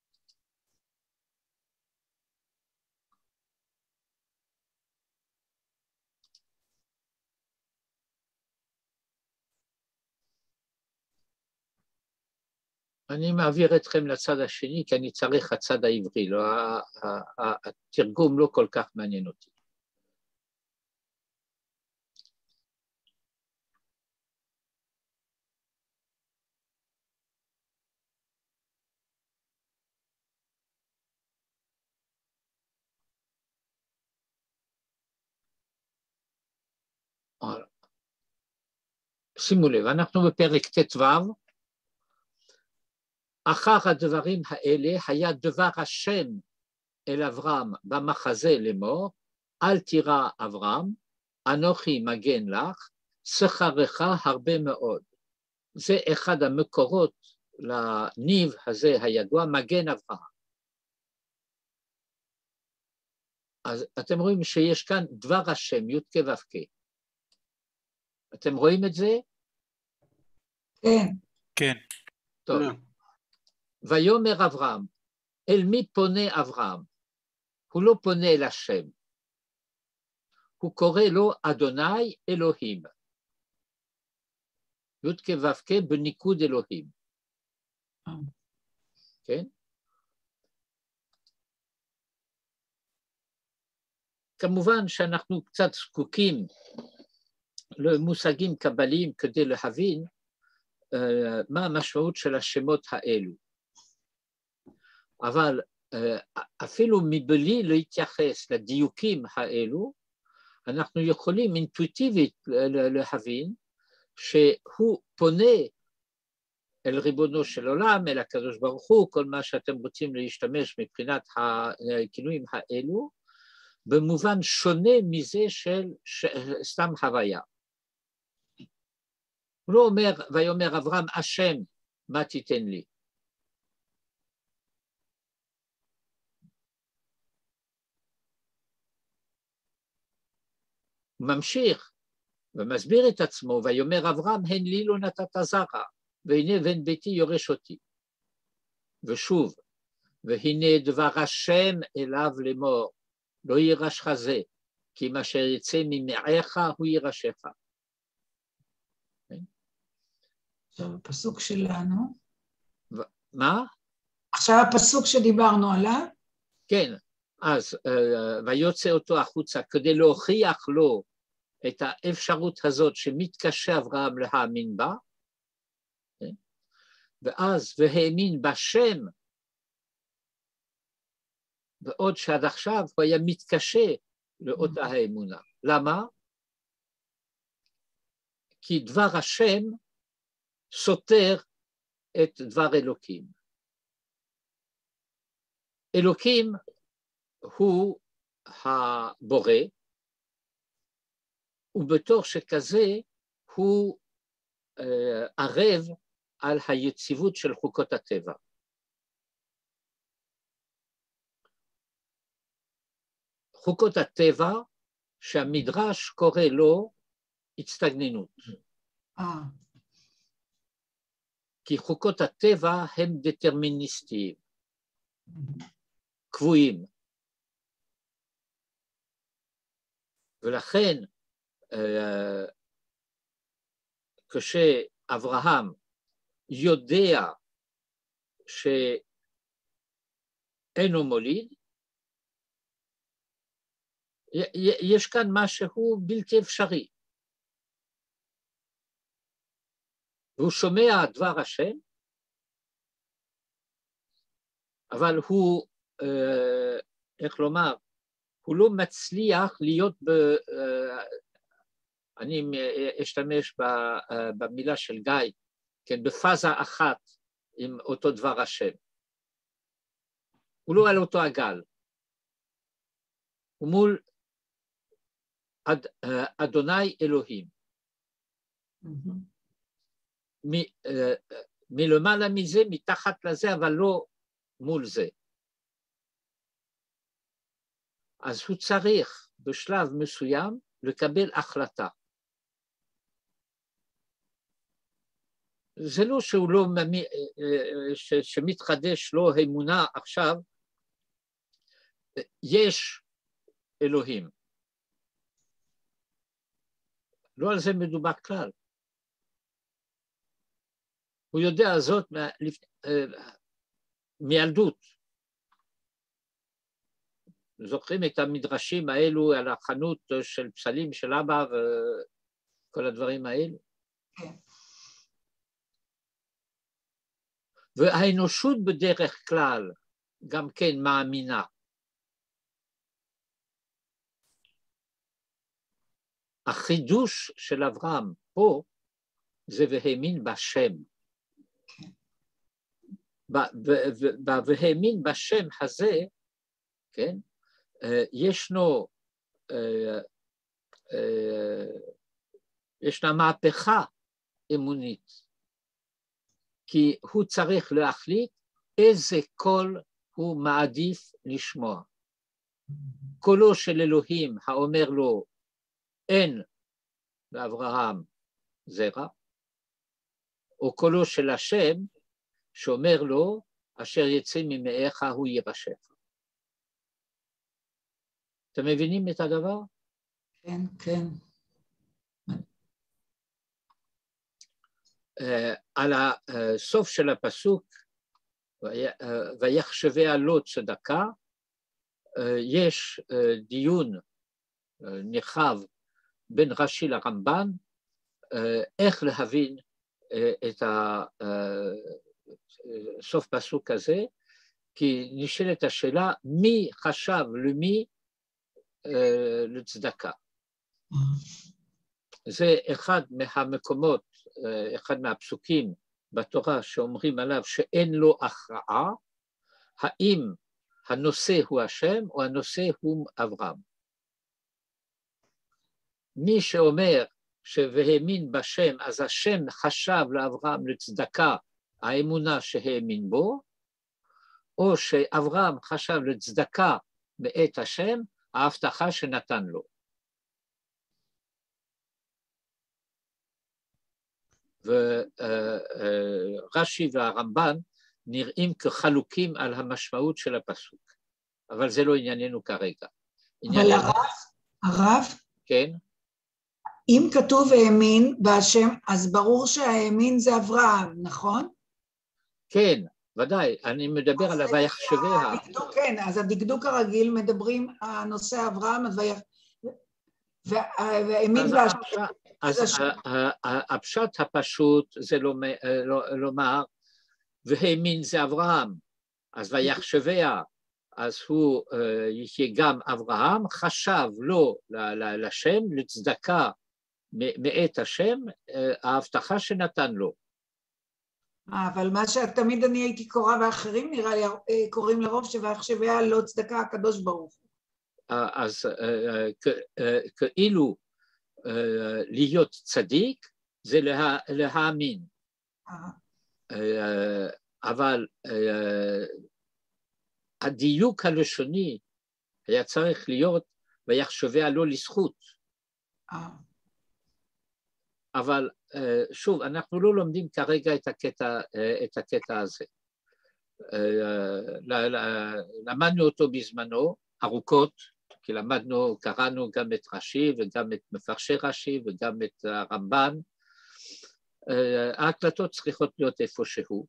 אני מעביר אתכם לצד השני, כי אני צריך הצד העברי, לא, התרגום לא כל כך מעניין אותי. שימו לב, אנחנו בפרק ט"ו, אחר הדברים האלה היה דבר השם אל אברהם במחזה לאמור, אל תירא אברהם, אנוכי מגן לך, שכרך הרבה מאוד. זה אחד המקורות לניב הזה הידוע, מגן אברהם. אז אתם רואים שיש כאן דבר השם, י' כ' ו' כ'. אתם רואים את זה? כן. כן. טוב. ויאמר אברהם, אל מי פונה אברהם? הוא לא פונה אל השם. הוא קורא לו אדוני אלוהים. י' כ' ו' כ' בניקוד אלוהים. כן? כמובן שאנחנו קצת זקוקים למושגים קבליים כדי להבין uh, מה המשמעות של השמות האלו. אבל uh, אפילו מבלי להתייחס לדיוקים האלו, אנחנו יכולים אינטואיטיבית להבין שהוא פונה אל ריבונו של עולם, אל הקדוש ברוך הוא, כל מה שאתם רוצים להשתמש מבחינת הכינויים האלו, במובן שונה מזה של סתם הוויה. הוא לא אומר, ויאמר אברהם, השם, מה תיתן לי? הוא ממשיך ומסביר את עצמו, ויאמר אברהם, הן לי לא נתת זרע, והנה בן ביתי יורש אותי. ושוב, והנה דבר השם אליו לאמור, לא יירשך זה, כי מה שיצא ממעיך הוא יירשך. עכשיו הפסוק שלנו. ו... מה? עכשיו הפסוק שדיברנו עליו. כן, אז uh, ויוצא אותו החוצה כדי להוכיח לו את האפשרות הזאת שמתקשה אברהם להאמין בה, כן? ואז והאמין בשם, ועוד שעד עכשיו הוא היה מתקשה לאותה האמונה. למה? כי דבר השם סותר את דבר אלוקים. אלוקים הוא הבורא, ובתור שכזה הוא אה, ערב על היציבות של חוקות הטבע. חוקות הטבע שהמדרש קורא לו הצטגננות. אה. כי חוקות הטבע הם דטרמיניסטיים, קבועים. ולכן, כשאברהם יודע שאינו מוליד, יש כאן משהו בלתי אפשרי. והוא שומע דבר השם, אבל הוא, איך לומר, הוא לא מצליח להיות, ב, אני אשתמש במילה של גיא, כן, בפאזה אחת עם אותו דבר השם. הוא לא על אותו הגל. הוא מול אד, אדוני אלוהים. מ, מלמעלה מזה, מתחת לזה, אבל לא מול זה. אז הוא צריך בשלב מסוים לקבל החלטה. זה לא שהוא לא, ש, שמתחדש לו אמונה עכשיו, יש אלוהים. לא על זה מדובר כלל. הוא יודע זאת מילדות. זוכרים את המדרשים האלו על החנות של פסלים של אבא וכל הדברים האלו? כן. והאנושות בדרך כלל גם כן מאמינה. החידוש של אברהם פה זה והאמין בשם. והאמין בשם הזה, כן, ישנו, ישנה מהפכה אמונית, כי הוא צריך להחליט איזה קול הוא מעדיף לשמוע. קולו של אלוהים האומר לו, אין לאברהם זרע, או קולו של השם שאומר לו, אשר יצא ממאיך הוא יירשך. אתם מבינים את הדבר? כן, כן. Uh, על הסוף של הפסוק, ויחשביה לו צדקה, uh, יש uh, דיון uh, נרחב בין רש"י לרמב"ן, uh, איך להבין uh, את הסוף uh, פסוק הזה, כי נשאלת השאלה, מי חשב למי uh, לצדקה? זה אחד מהמקומות, אחד מהפסוקים בתורה שאומרים עליו שאין לו הכרעה, האם הנושא הוא השם או הנושא הוא אברהם. מי שאומר שהאמין בשם, אז השם חשב לאברהם לצדקה האמונה שהאמין בו, או שאברהם חשב לצדקה מאת השם, ההבטחה שנתן לו. ורש"י והרמב"ן נראים כחלוקים על המשמעות של הפסוק, אבל זה לא ענייננו כרגע. אבל הרב, הרב, כן? אם כתוב האמין בהשם, אז ברור שהאמין זה אברהם, נכון? כן, ודאי, אני מדבר על ויחשביה. כן, אז הדקדוק הרגיל מדברים הנושא אברהם, והאמין בהשם. אז הפשט הפשוט זה לומר, והאמין זה אברהם, אז ויחשביה, אז הוא יהיה גם אברהם, חשב לו לשם, לצדקה מאת השם, ההבטחה שנתן לו. אבל מה שתמיד אני הייתי קורא, ואחרים נראה לי קוראים לרוב שויחשביה לא צדקה הקדוש ברוך הוא. אז כאילו, להיות צדיק זה לה, להאמין. אבל הדיוק הלשוני היה צריך להיות ויחשביה לו לזכות. אבל שוב, אנחנו לא לומדים כרגע את הקטע, את הקטע הזה. למדנו אותו בזמנו, ארוכות, כי למדנו, קראנו גם את רש"י וגם את מפרשי רש"י וגם את הרמב"ן. ההקלטות צריכות להיות איפשהו.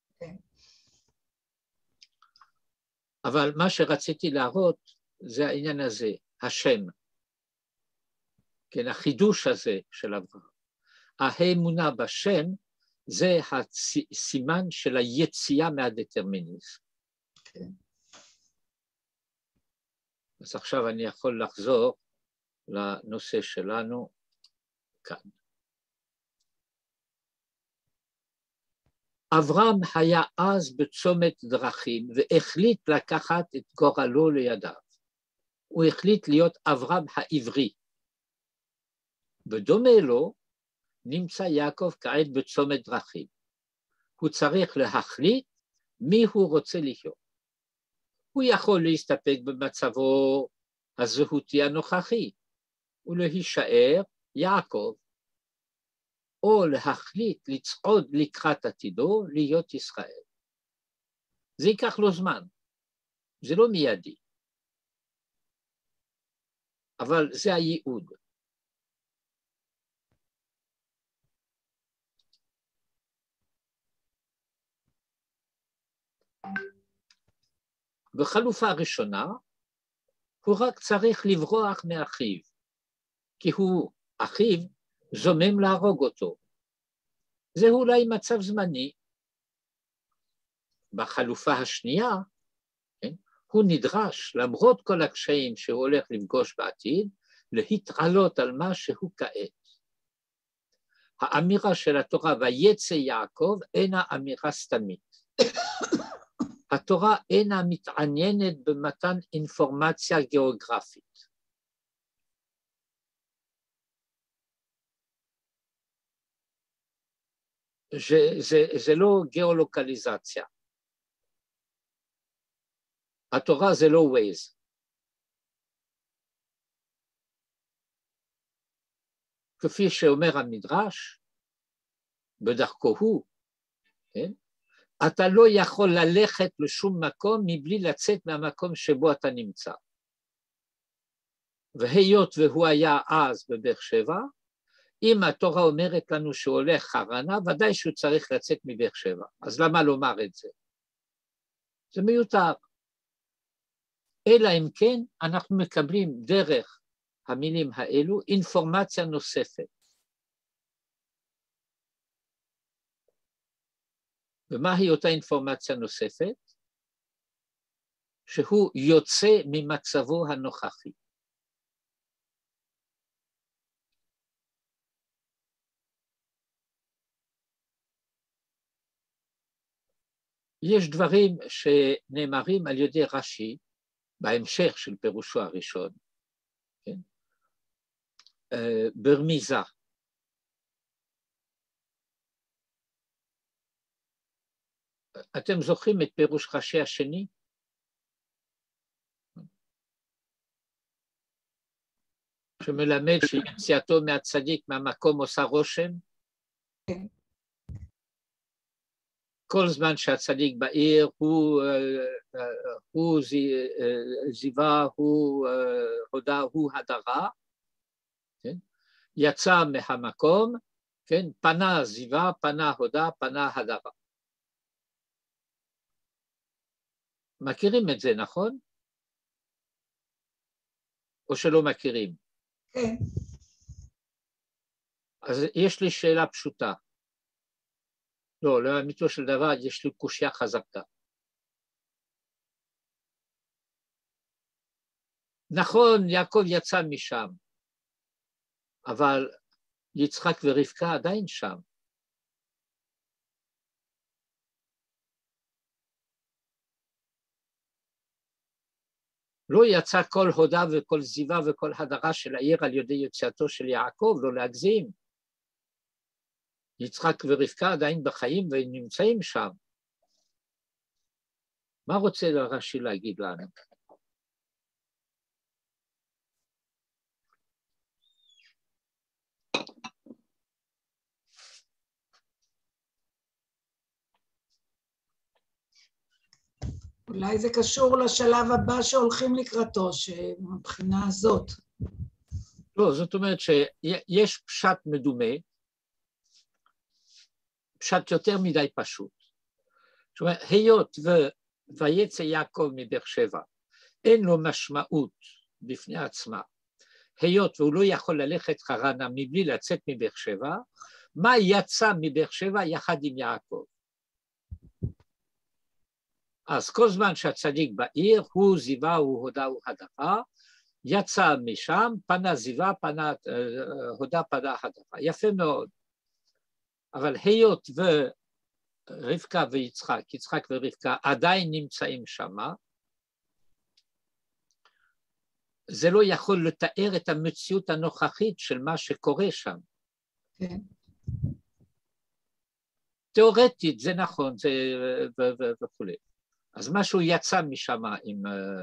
אבל מה שרציתי להראות זה העניין הזה, השם. כן, החידוש הזה של אברהם. האמונה בשם זה הסימן של היציאה מהדטרמיניזם. כן. אז עכשיו אני יכול לחזור לנושא שלנו כאן. אברהם היה אז בצומת דרכים והחליט לקחת את גורלו לידיו. הוא החליט להיות אברהם העברי. בדומה לו נמצא יעקב כעת בצומת דרכים. הוא צריך להחליט מי הוא רוצה להיות. הוא יכול להסתפק במצבו הזהותי הנוכחי, ולהישאר יעקב. או להחליט לצעוד לקראת עתידו להיות ישראל. זה ייקח לו זמן, זה לא מיידי, אבל זה הייעוד. בחלופה הראשונה, הוא רק צריך לברוח מאחיו, כי הוא, אחיו, זומם להרוג אותו. זה אולי מצב זמני. בחלופה השנייה, כן, הוא נדרש, למרות כל הקשיים שהוא הולך לפגוש בעתיד, להתעלות על מה שהוא כעת. האמירה של התורה, ויצא יעקב, אינה אמירה סתמית. התורה אינה מתעניינת במתן אינפורמציה גיאוגרפית. זה, זה, זה לא גיאולוקליזציה. התורה זה לא ווייז. כפי שאומר המדרש, בדרכו הוא, כן? אתה לא יכול ללכת לשום מקום מבלי לצאת מהמקום שבו אתה נמצא. והיות והוא היה אז בבאר שבע, אם התורה אומרת לנו שהוא הולך חרנה, ודאי שהוא צריך לצאת מבאר שבע. אז למה לומר את זה? זה מיותר. אלא אם כן אנחנו מקבלים דרך המילים האלו אינפורמציה נוספת. ומהי אותה אינפורמציה נוספת? שהוא יוצא ממצבו הנוכחי. יש דברים שנאמרים על ידי רש"י, בהמשך של פירושו הראשון, כן? ברמיזה. אתם זוכרים את פירוש רש"י השני? שמלמד שיציאתו מהצדיק מהמקום עושה רושם? כל זמן שהצדיק בעיר הוא, הוא זיווה, הוא הודה, הוא הדרה, כן? יצא מהמקום, כן? פנה זיווה, פנה הודה, פנה הדרה. מכירים את זה, נכון? או שלא מכירים? כן. אז יש לי שאלה פשוטה. לא, לאמיתו של דבר יש לי קושיה חזקה. נכון, יעקב יצא משם, אבל יצחק ורבקה עדיין שם. לא יצא כל הודה וכל זיווה וכל הדרה של העיר על ידי יציאתו של יעקב, לא להגזים. יצחק ורבקה עדיין בחיים והם נמצאים שם. מה רוצה רש"י להגיד לנו? אולי זה קשור לשלב הבא שהולכים לקראתו, שמבחינה הזאת. לא, זאת אומרת שיש פשט מדומה, פשט יותר מדי פשוט. זאת אומרת, היות ויצא יעקב מבאר שבע, אין לו משמעות בפני עצמה, היות והוא לא יכול ללכת חרנה מבלי לצאת מבאר שבע, מה יצא מבאר שבע יחד עם יעקב? אז כל זמן שהצדיק בעיר, הוא זיווה, הוא הודה, הוא הדרה, יצא משם, פנה זיווה, פנה הודה, פנה הדרה. יפה מאוד. אבל היות ורבקה ויצחק, יצחק ורבקה עדיין נמצאים שם, זה לא יכול לתאר את המציאות הנוכחית של מה שקורה שם. כן. תיאורטית זה נכון, זה וכו'. אז משהו יצא משם עם,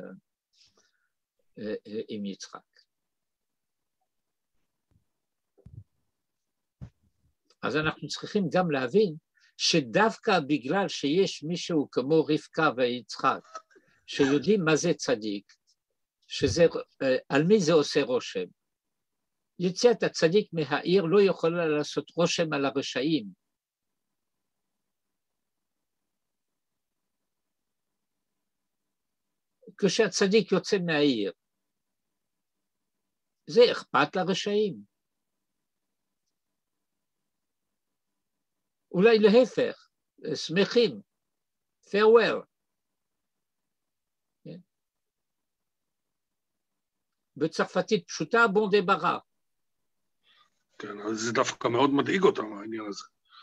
עם יצחק. אז אנחנו צריכים גם להבין שדווקא בגלל שיש מישהו כמו רבקה ויצחק, שיודעים מה זה צדיק, שזה, על מי זה עושה רושם. יציאת הצדיק מהעיר לא יכולה לעשות רושם על הרשעים. כשהצדיק יוצא מהעיר, זה אכפת לרשעים. אולי להפך, שמחים, farewell. בצרפתית פשוטה, בון דברה. כן, אז זה דווקא מאוד מדאיג אותם, העניין הזה.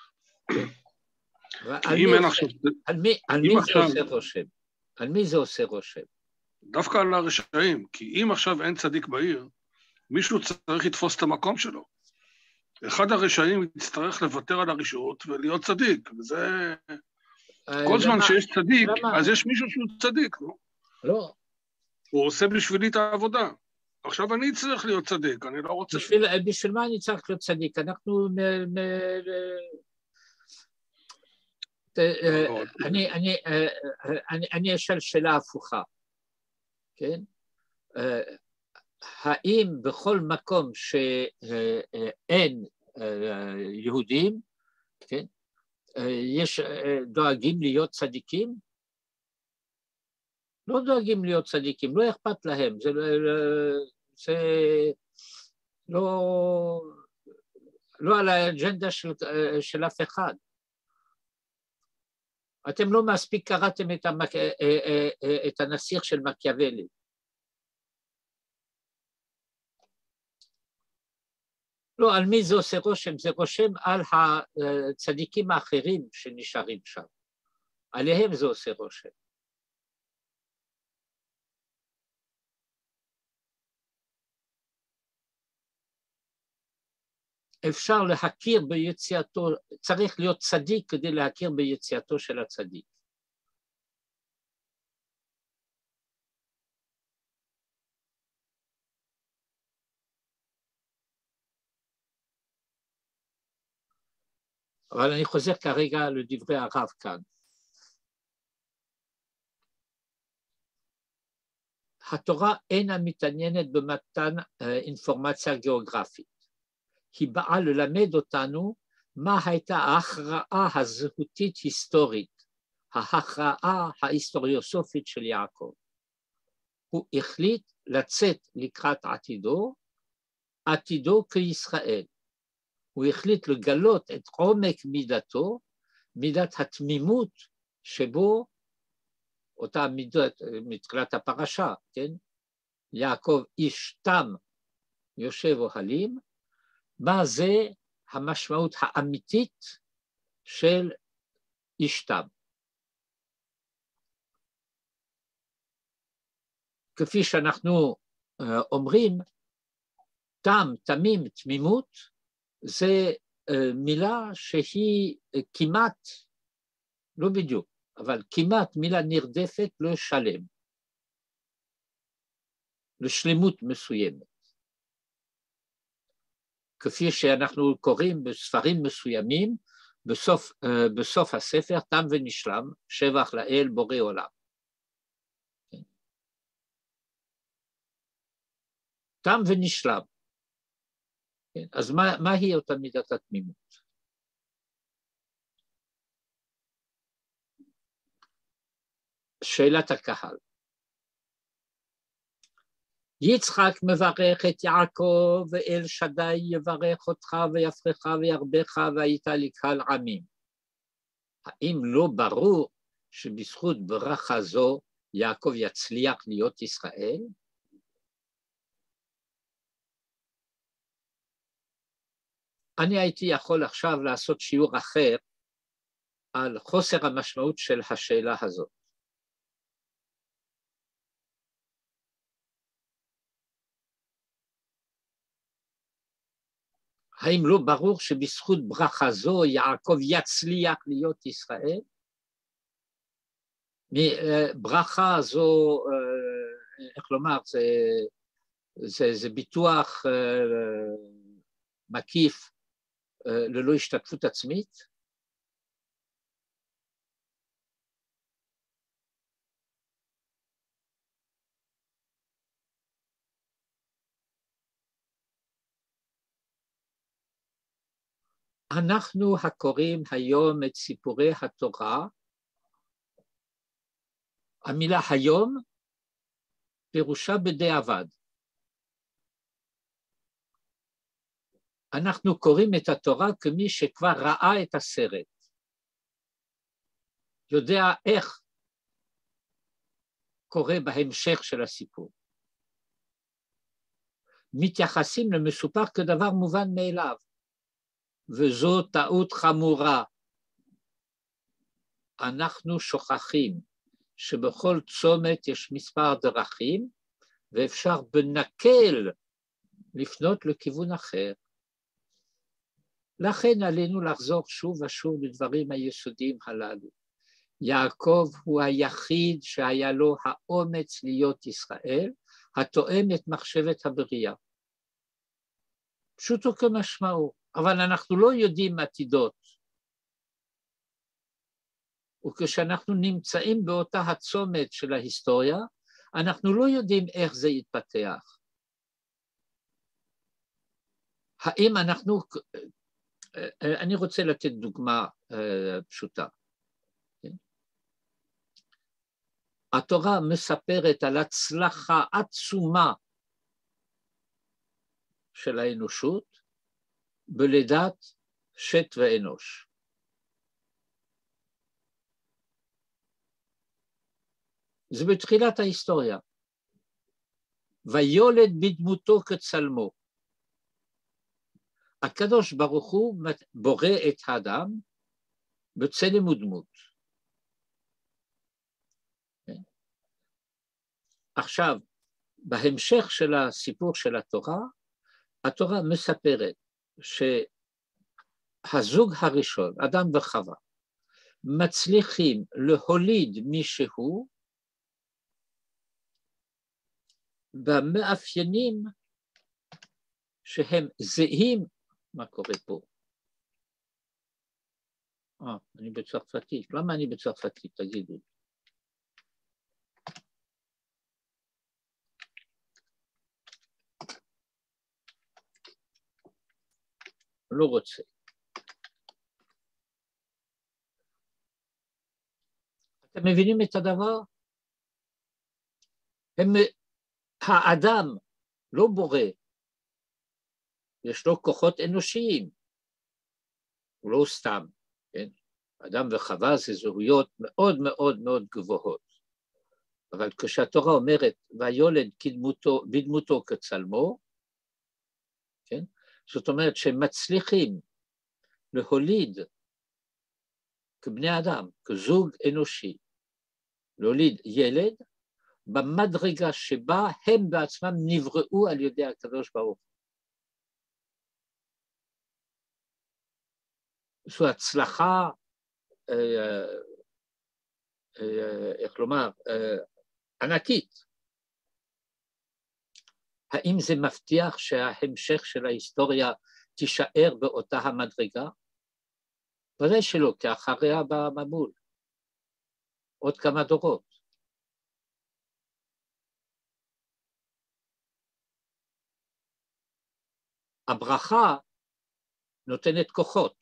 כי אם אין עכשיו... על מי, על מי זה עושה רושם? על מי זה עושה רושם? דווקא על הרשעים, כי אם עכשיו אין צדיק בעיר, מישהו צריך לתפוס את המקום שלו. אחד הרשעים יצטרך לוותר על הרשעות ולהיות צדיק, וזה... כל זמן שיש צדיק, אז יש מישהו שהוא צדיק, לא? לא. הוא עושה בשבילי את העבודה. עכשיו אני צריך להיות צדיק, אני לא רוצה... בשביל, בשביל מה אני צריך להיות צדיק? אנחנו... מ, מ, אני, אני, אני, אני אשאל שאלה הפוכה, כן? האם בכל מקום שאין יהודים, כן? יש דואגים להיות צדיקים? לא דואגים להיות צדיקים, לא אכפת להם, זה, זה לא, לא על האג'נדה של, של אף אחד. אתם לא מספיק קראתם את, המק... את הנסיך של מקיאוולי. לא, על מי זה עושה רושם? זה רושם על הצדיקים האחרים שנשארים שם. עליהם זה עושה רושם. אפשר להכיר ביציאתו, צריך להיות צדיק כדי להכיר ביציאתו של הצדיק. אבל אני חוזר כרגע לדברי הרב כאן. התורה אינה מתעניינת במתן אינפורמציה גיאוגרפית. היא באה ללמד אותנו מה הייתה ההכרעה הזהותית היסטורית, ההכרעה ההיסטוריוסופית של יעקב. הוא החליט לצאת לקראת עתידו, עתידו כישראל. הוא החליט לגלות את עומק מידתו, מידת התמימות שבו, אותה מידת מתחילת הפרשה, כן? יעקב איש תם יושב אוהלים, מה זה המשמעות האמיתית של איש תם. כפי שאנחנו אומרים, תם, תמים, תמימות, זה מילה שהיא כמעט, לא בדיוק, אבל כמעט מילה נרדפת לשלם, לשלמות מסוימת. כפי שאנחנו קוראים בספרים מסוימים, בסוף, בסוף הספר, תם ונשלם, שבח לאל בורא עולם. תם ונשלם. אז מה, מה היא אותה מידת התמימות? שאלת הקהל. יצחק מברך את יעקב, ואל שדי יברך אותך ויפרך וירבך והיית לקהל עמים. האם לא ברור שבזכות ברכה זו יעקב יצליח להיות ישראל? אני הייתי יכול עכשיו לעשות שיעור אחר על חוסר המשמעות של השאלה הזאת. האם לא ברור שבזכות ברכה זו יעקב יצליח להיות ישראל? ברכה זו, איך לומר, זה, זה, זה ביטוח מקיף ללא השתתפות עצמית? אנחנו הקוראים היום את סיפורי התורה, המילה היום פירושה בדיעבד. אנחנו קוראים את התורה כמי שכבר ראה את הסרט, יודע איך קורה בהמשך של הסיפור. מתייחסים למסופר כדבר מובן מאליו, וזו טעות חמורה. אנחנו שוכחים שבכל צומת יש מספר דרכים, ואפשר בנקל לפנות לכיוון אחר. לכן עלינו לחזור שוב ושוב לדברים היסודיים הללו. יעקב הוא היחיד שהיה לו האומץ להיות ישראל, התואם את מחשבת הבריאה. פשוטו כמשמעו, אבל אנחנו לא יודעים עתידות. וכשאנחנו נמצאים באותה הצומת של ההיסטוריה, אנחנו לא יודעים איך זה יתפתח. האם אנחנו, אני רוצה לתת דוגמה פשוטה. התורה מספרת על הצלחה עצומה של האנושות בלידת שת ואנוש. זה בתחילת ההיסטוריה. ויולד בדמותו כצלמו. הקדוש ברוך הוא בורא את האדם בצלם ודמות. עכשיו, בהמשך של הסיפור של התורה, התורה מספרת שהזוג הראשון, אדם וחווה, מצליחים להוליד מישהו במאפיינים שהם זהים. מה קורה פה? אה, אני בצרפתית. למה אני בצרפתית? תגידו. לא רוצה. אתם מבינים את הדבר? הם, האדם לא בורא, יש לו כוחות אנושיים, הוא לא סתם, כן? אדם וחווה זה זהויות מאוד מאוד מאוד גבוהות, אבל כשהתורה אומרת, ויולד כדמותו, בדמותו כצלמו, כן? זאת אומרת שהם מצליחים להוליד כבני אדם, כזוג אנושי, להוליד ילד במדרגה שבה הם בעצמם נבראו על ידי הקדוש ברוך הוא. זו הצלחה, אה, אה, איך לומר, אה, ענקית. האם זה מבטיח שההמשך של ההיסטוריה תישאר באותה המדרגה? ודאי שלא, כי אחריה במבול. עוד כמה דורות. הברכה נותנת כוחות,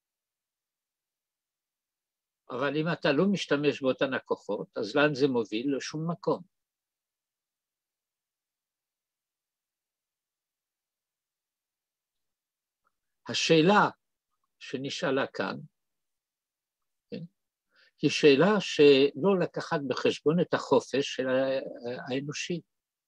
אבל אם אתה לא משתמש באותן הכוחות, אז לאן זה מוביל? לשום מקום. השאלה שנשאלה כאן, כן, היא שאלה שלא לקחת בחשבון את החופש של האנושי.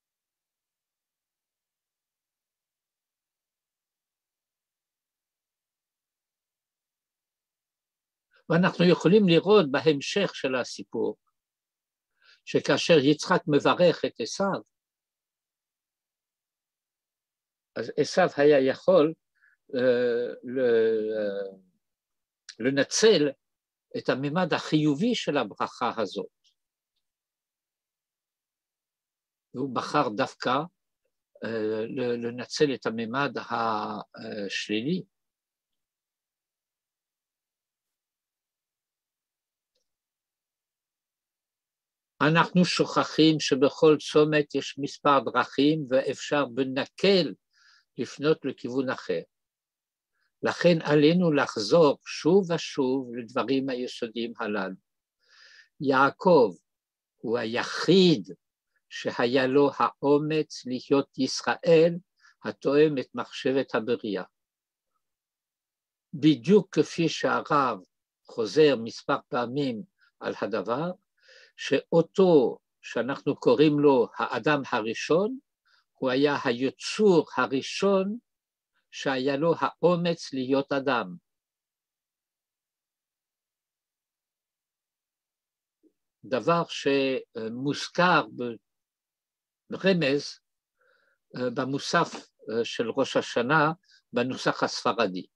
ואנחנו יכולים לראות בהמשך של הסיפור, שכאשר יצחק מברך את עשיו, אז עשיו היה יכול לנצל את הממד החיובי של הברכה הזאת. והוא בחר דווקא לנצל את הממד השלילי. אנחנו שוכחים שבכל צומת יש מספר דרכים ואפשר בנקל לפנות לכיוון אחר. לכן עלינו לחזור שוב ושוב לדברים היסודיים הללו. יעקב הוא היחיד שהיה לו האומץ להיות ישראל התואם את מחשבת הבריאה. בדיוק כפי שהרב חוזר מספר פעמים על הדבר, שאותו שאנחנו קוראים לו האדם הראשון, הוא היה היצור הראשון שהיה לו האומץ להיות אדם. דבר שמוזכר ברמז במוסף של ראש השנה בנוסח הספרדי.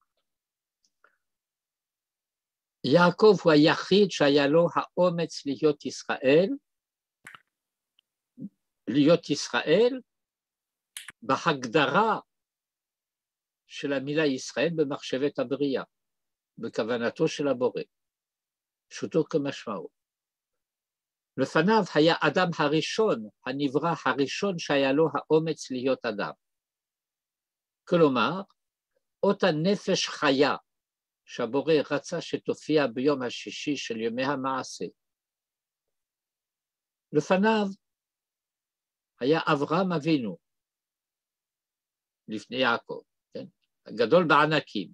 יעקב הוא היחיד שהיה לו האומץ להיות ישראל, להיות ישראל בהגדרה של המילה ישראל במחשבת הבריאה, בכוונתו של הבורא, פשוטו כמשמעו. לפניו היה אדם הראשון, הנברא הראשון שהיה לו האומץ להיות אדם. כלומר, אותה נפש חיה שהבורא רצה שתופיע ביום השישי של ימי המעשה. לפניו היה אברהם אבינו, לפני יעקב, כן? הגדול בענקים.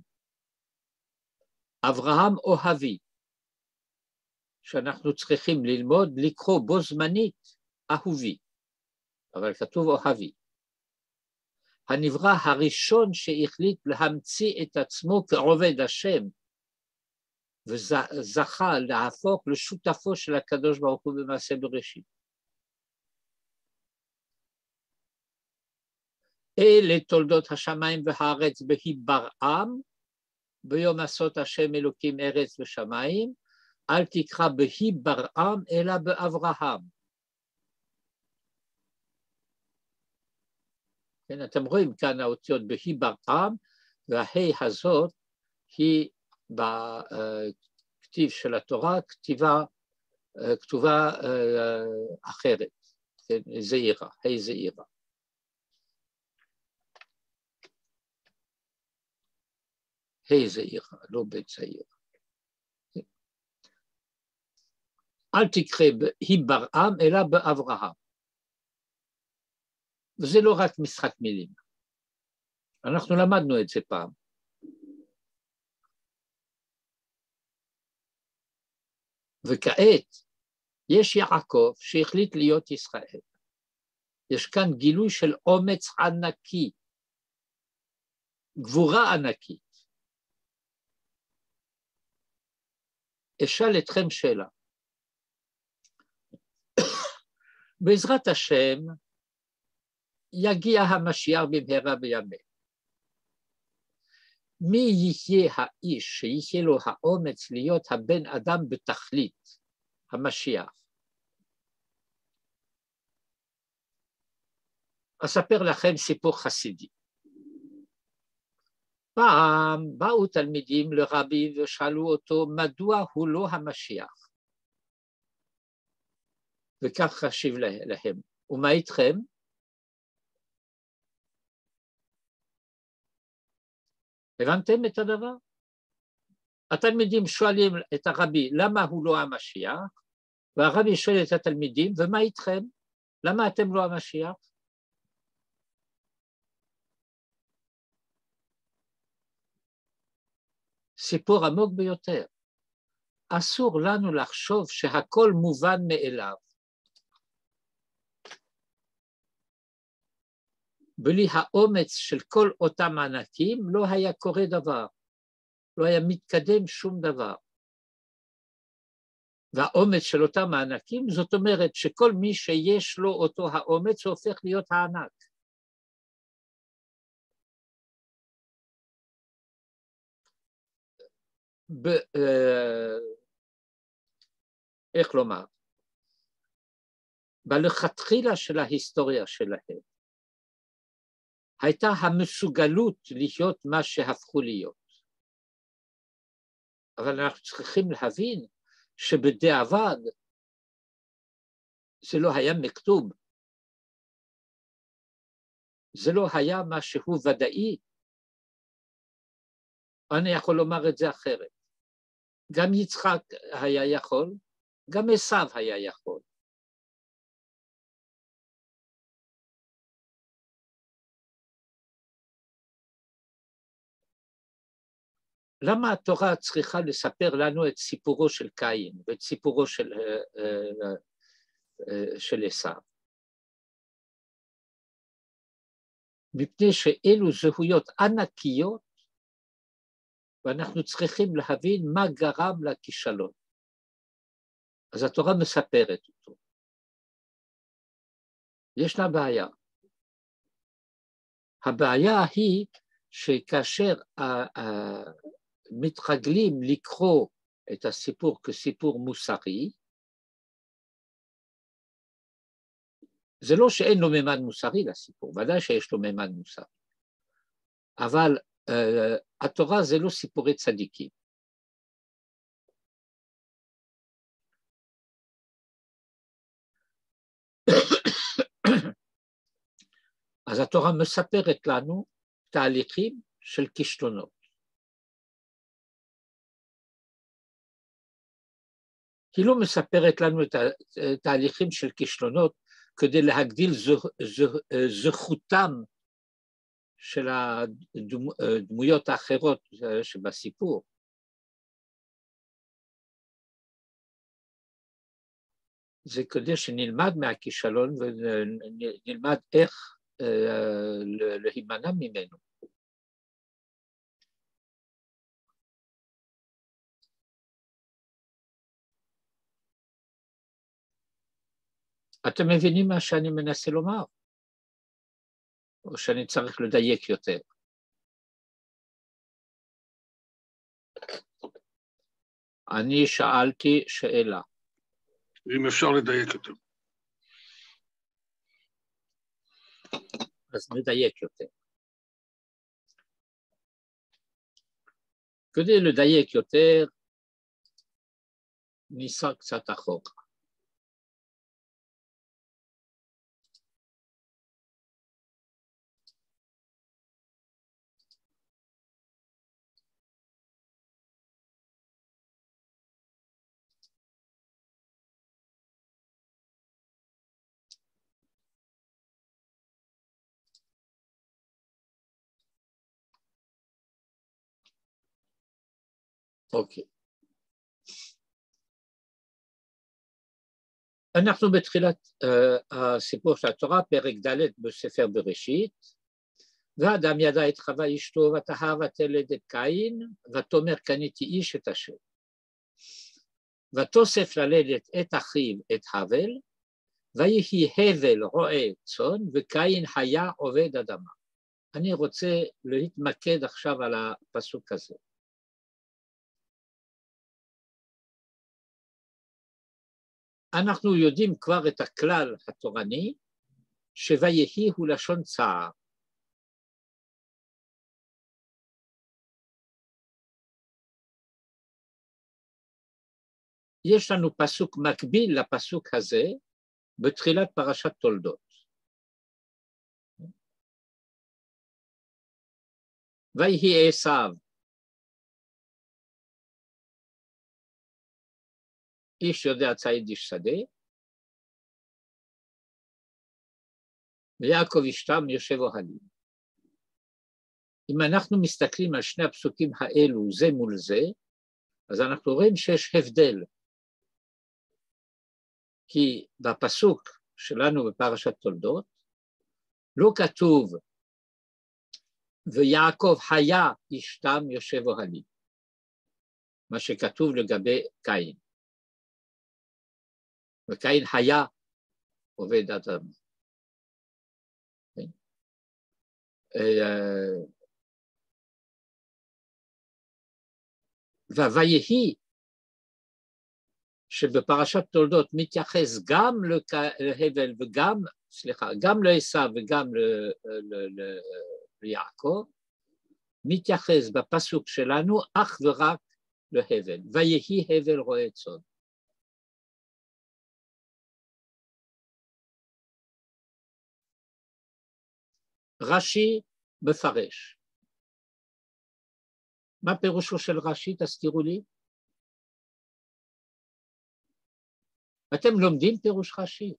אברהם אוהבי, שאנחנו צריכים ללמוד לקרוא בו זמנית אהובי, אבל כתוב אוהבי. הנברא הראשון שהחליט להמציא את עצמו כעובד השם, וזכה להפוך לשותפו של הקדוש ברוך הוא במעשה בראשית. אלה תולדות השמיים והארץ בהיברעם, ביום עשות השם אלוקים ארץ ושמיים, אל תקרא בהיברעם אלא באברהם. כן, אתם רואים כאן האותיות בהיברעם, וההי הזאת היא בכתיב של התורה, כתיבה, כתובה אחרת, כן, זעירה, הי זעירה. הי זעירה, לא בית זעירה. אל תקרא בהיברעם אלא באברהם. וזה לא רק משחק מילים. אנחנו למדנו את זה פעם. וכעת יש יעקב שהחליט להיות ישראל. יש כאן גילוי של אומץ ענקי, גבורה ענקית. אשאל אתכם שאלה. בעזרת השם יגיע המשיח במהרה בימינו. מי יהיה האיש שיהיה לו האומץ להיות הבן אדם בתכלית, המשיח? אספר לכם סיפור חסידי. פעם באו תלמידים לרבי ושאלו אותו מדוע הוא לא המשיח. וכך חשיב להם, ומה איתכם? הבנתם את הדבר? התלמידים שואלים את הרבי, למה הוא לא המשיח? והרבי שואל את התלמידים, ומה איתכם? למה אתם לא המשיח? סיפור עמוק ביותר. אסור לנו לחשוב שהכל מובן מאליו. בלי האומץ של כל אותם ענקים לא היה קורה דבר, לא היה מתקדם שום דבר. והאומץ של אותם הענקים, זאת אומרת שכל מי שיש לו אותו האומץ הוא הופך להיות הענק. ב, אה, איך לומר? בלכתחילה של ההיסטוריה שלהם, הייתה המסוגלות להיות מה שהפכו להיות. אבל אנחנו צריכים להבין שבדיעבד זה לא היה מכתוב, זה לא היה משהו ודאי. אני יכול לומר את זה אחרת. גם יצחק היה יכול, גם עשיו היה יכול. למה התורה צריכה לספר לנו את סיפורו של קין ואת סיפורו של, של עשיו? מפני שאלו זהויות ענקיות, ואנחנו צריכים להבין מה גרם לכישלון. אז התורה מספרת אותו. ישנה בעיה. הבעיה היא שכאשר מתרגלים לקרוא את הסיפור כסיפור מוסרי, זה לא שאין לו ממד מוסרי לסיפור, ודאי שיש לו ממד מוסרי. אבל uh, התורה זה לא סיפורי צדיקים. אז התורה מספרת לנו תהליכים של כישלונות. היא לא מספרת לנו את התהליכים של כישלונות כדי להגדיל זכותם של הדמויות האחרות שבסיפור. זה כדי שנלמד מהכישלון ונלמד איך להימנע ממנו. אתם מבינים מה שאני מנסה לומר? או שאני צריך לדייק יותר? אני שאלתי שאלה. אם אפשר לדייק יותר. אז נדייק יותר. כדי לדייק יותר, ניסע קצת אחורה. אוקיי. אנחנו בתחילת uh, הסיפור של התורה, פרק ד' בספר בראשית, ואדם ידע את חווה אשתו ותהה ותלד את קין, ותאמר קניתי איש את השם. ותוסף ללדת את אחיו את הבל, ויהי הבל רועה צאן, וקין היה עובד אדמה. אני רוצה להתמקד עכשיו על הפסוק הזה. אנחנו יודעים כבר את הכלל התורני, שויהי הוא לשון צער. יש לנו פסוק מקביל לפסוק הזה, בתחילת פרשת תולדות. ויהי עשיו, איש יודע ציד איש שדה, ויעקב אשתם יושב אוהלים. אם אנחנו מסתכלים על שני הפסוקים האלו זה מול זה, אז אנחנו רואים שיש הבדל. כי בפסוק שלנו בפרשת תולדות, לא כתוב, ויעקב היה אשתם יושב אוהלים, מה שכתוב לגבי קין. וקין היה עובד אדמה. ויהי שבפרשת תולדות מתייחס גם להבל וגם, סליחה, גם לעשיו וגם ליעקב, מתייחס בפסוק שלנו אך ורק להבל. ויהי הבל רועה צאן. רש"י מפרש. מה פירושו של רש"י? תזכירו לי. אתם לומדים פירוש רש"י.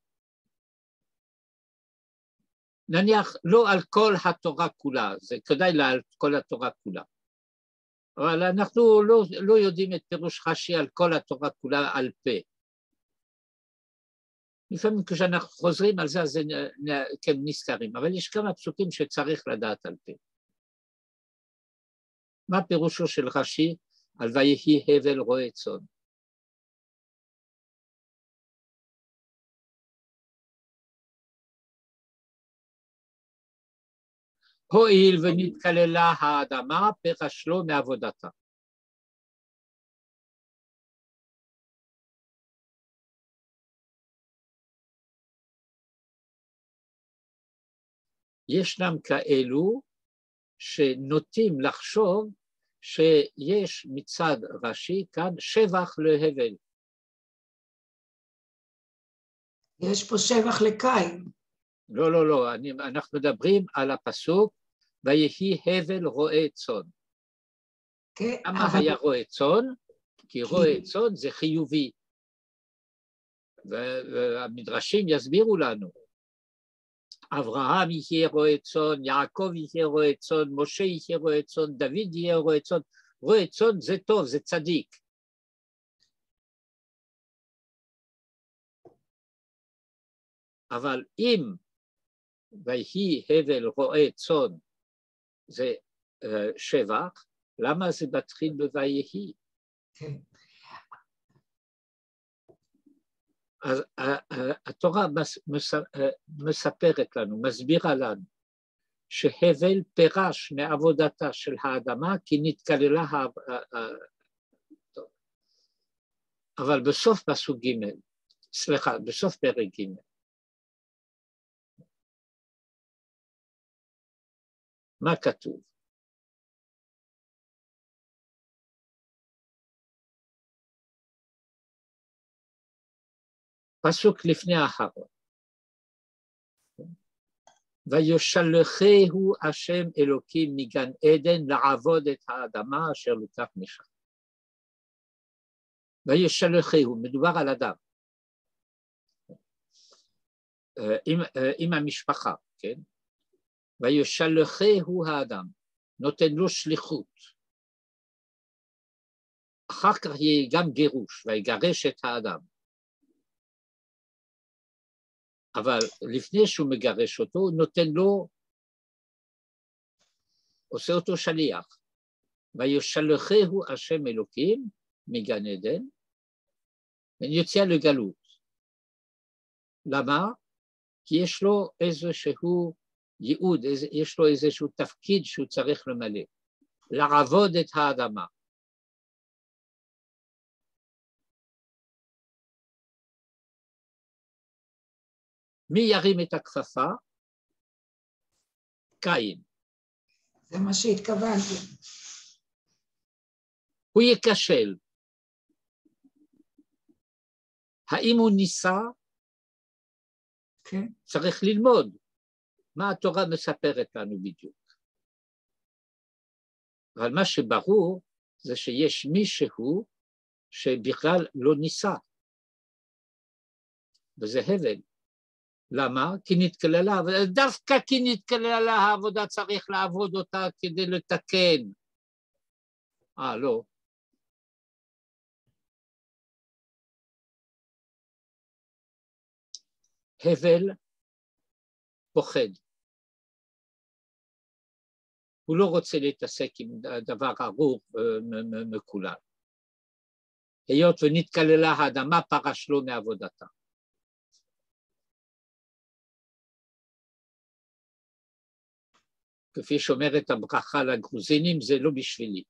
נניח לא על כל התורה כולה, זה כדאי לה על כל התורה כולה. אבל אנחנו לא, לא יודעים את פירוש רש"י על כל התורה כולה על פה. לפעמים כשאנחנו חוזרים על זה, אז כן נזכרים, אבל יש כמה פסוקים שצריך לדעת על פה. מה פירושו של רש"י על ויהי הבל רועה צאן? הואיל ונתקללה האדמה, פרש לו מעבודתה. ישנם כאלו שנוטים לחשוב שיש מצד רש"י כאן שבח להבל. יש פה שבח לקין. לא, לא, לא, אני, אנחנו מדברים על הפסוק, ויהי הבל רועה צאן. כן, למה אבל... היה רועה צאן? כי רועה צאן זה חיובי. והמדרשים יסבירו לנו. אברהם יהיה רועה צאן, יעקב יהיה רועה צאן, משה יהיה רועה צאן, דוד יהיה רועה צאן. רועה צאן זה טוב, זה צדיק. אבל אם ויהי הבל רועה צאן זה uh, שבח, למה זה מתחיל בויהי? כן. אז uh, uh, התורה מס, מס, uh, מספרת לנו, מסבירה לנו, שהבל פירש מעבודתה של האדמה כי נתקללה, uh, uh, אבל בסוף פסוק ג', סליחה, בסוף פרק ג', מה כתוב? פסוק לפני האחרון. וישלחהו השם אלוקים מגן עדן לעבוד את האדמה אשר לקח משם. וישלחהו, מדובר על אדם. עם, עם המשפחה, כן? וישלחהו האדם, נותן לו שליחות. אחר כך יהיה גם גירוש, ויגרש את האדם. אבל לפני שהוא מגרש אותו, הוא נותן לו, עושה אותו שליח. וישלחהו השם אלוקים מגן עדן, ויוצא לגלות. למה? כי יש לו איזשהו ייעוד, יש לו איזשהו תפקיד שהוא צריך למלא, לעבוד את האדמה. מי ירים את הכפפה? קין. זה מה שהתכוונתי. הוא ייכשל. האם הוא ניסה? כן. צריך ללמוד. מה התורה מספרת לנו בדיוק. אבל מה שברור זה שיש מישהו שבכלל לא ניסה. וזה הבל. למה? כי נתקללה, דווקא כי נתקללה העבודה צריך לעבוד אותה כדי לתקן. אה, לא. הבל פוחד. הוא לא רוצה להתעסק עם דבר ארוך ומקולל. היות ונתקללה האדמה, פרש לו מעבודתה. כפי שאומרת הברכה לגרוזינים, זה לא בשבילי.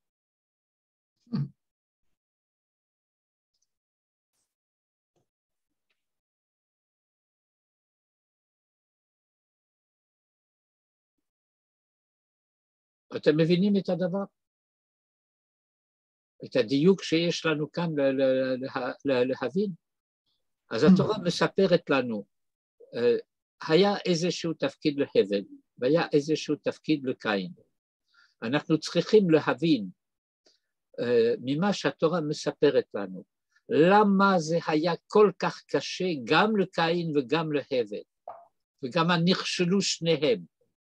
אתם מבינים את הדבר? את הדיוק שיש לנו כאן להבין? אז התורה מספרת לנו, היה איזשהו תפקיד להבל, והיה איזשהו תפקיד לקין. אנחנו צריכים להבין ממה שהתורה מספרת לנו, למה זה היה כל כך קשה גם לקין וגם להבל, וגם נכשלו שניהם.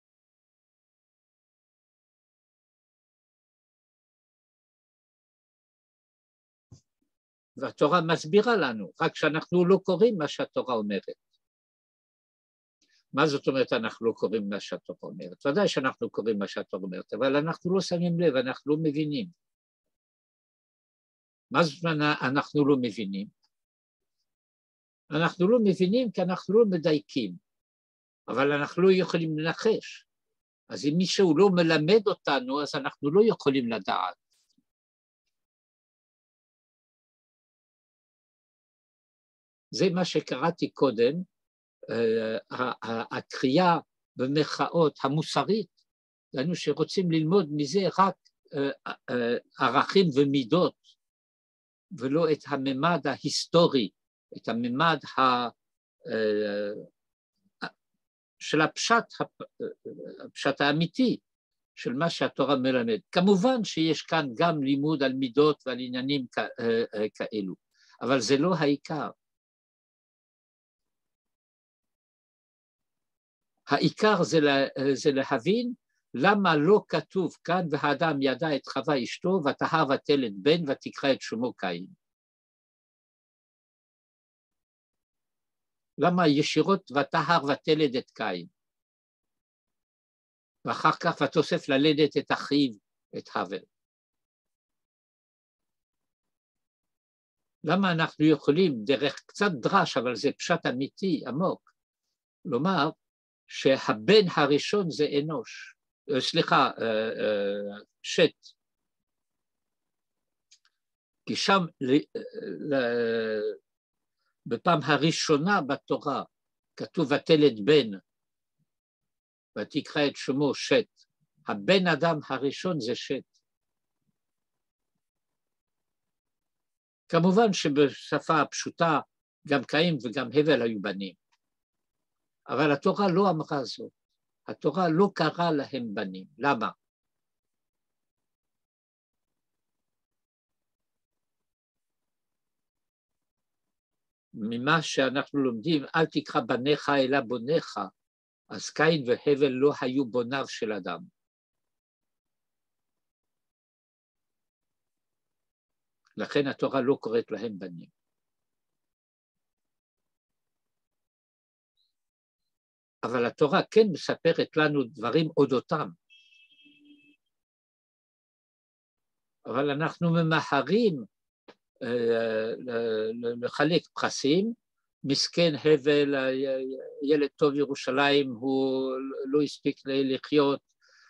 והתורה מסבירה לנו, רק שאנחנו לא קוראים מה שהתורה אומרת. מה זאת אומרת אנחנו לא קוראים מה שהתורה אומרת? ודאי שאנחנו קוראים מה שהתורה אומרת, אבל אנחנו לא שמים לב, אנחנו לא מבינים. מה זאת אומרת אנחנו לא מבינים? אנחנו לא מבינים כי אנחנו לא מדייקים, אבל אנחנו לא יכולים לנחש. אז אם מישהו לא מלמד אותנו, אז אנחנו לא יכולים לדעת. זה מה שקראתי קודם, הקריאה במחאות המוסרית, לנו שרוצים ללמוד מזה רק ערכים ומידות, ולא את הממד ההיסטורי, את הממד של הפשט, הפשט האמיתי, של מה שהתורה מלמד. כמובן שיש כאן גם לימוד על מידות ועל עניינים כאלו, אבל זה לא העיקר. העיקר זה, לה, זה להבין למה לא כתוב כאן והאדם ידע את חווה אשתו ותהר ותלד בן ותקרא את שמו קין. למה ישירות ותהר ותלד את קין? ואחר כך ותוסף ללדת את אחיו, את הבל. למה אנחנו יכולים דרך קצת דרש, אבל זה פשט אמיתי, עמוק, לומר, שהבן הראשון זה אנוש, סליחה, שת. כי שם, בפעם הראשונה בתורה, כתוב ותלד בן, ותקרא את שמו שת. הבן אדם הראשון זה שת. כמובן שבשפה הפשוטה, גם קין וגם הבל היו בנים. אבל התורה לא אמרה זאת, התורה לא קראה להם בנים. למה? ממה שאנחנו לומדים, אל תקרא בניך אלא בוניך, אז קין והבל לא היו בוניו של אדם. לכן התורה לא קוראת להם בנים. אבל התורה כן מספרת לנו דברים אודותם. אבל אנחנו ממהרים לחלק פרסים, מסכן הבל, ילד טוב ירושלים, הוא לא הספיק לחיות,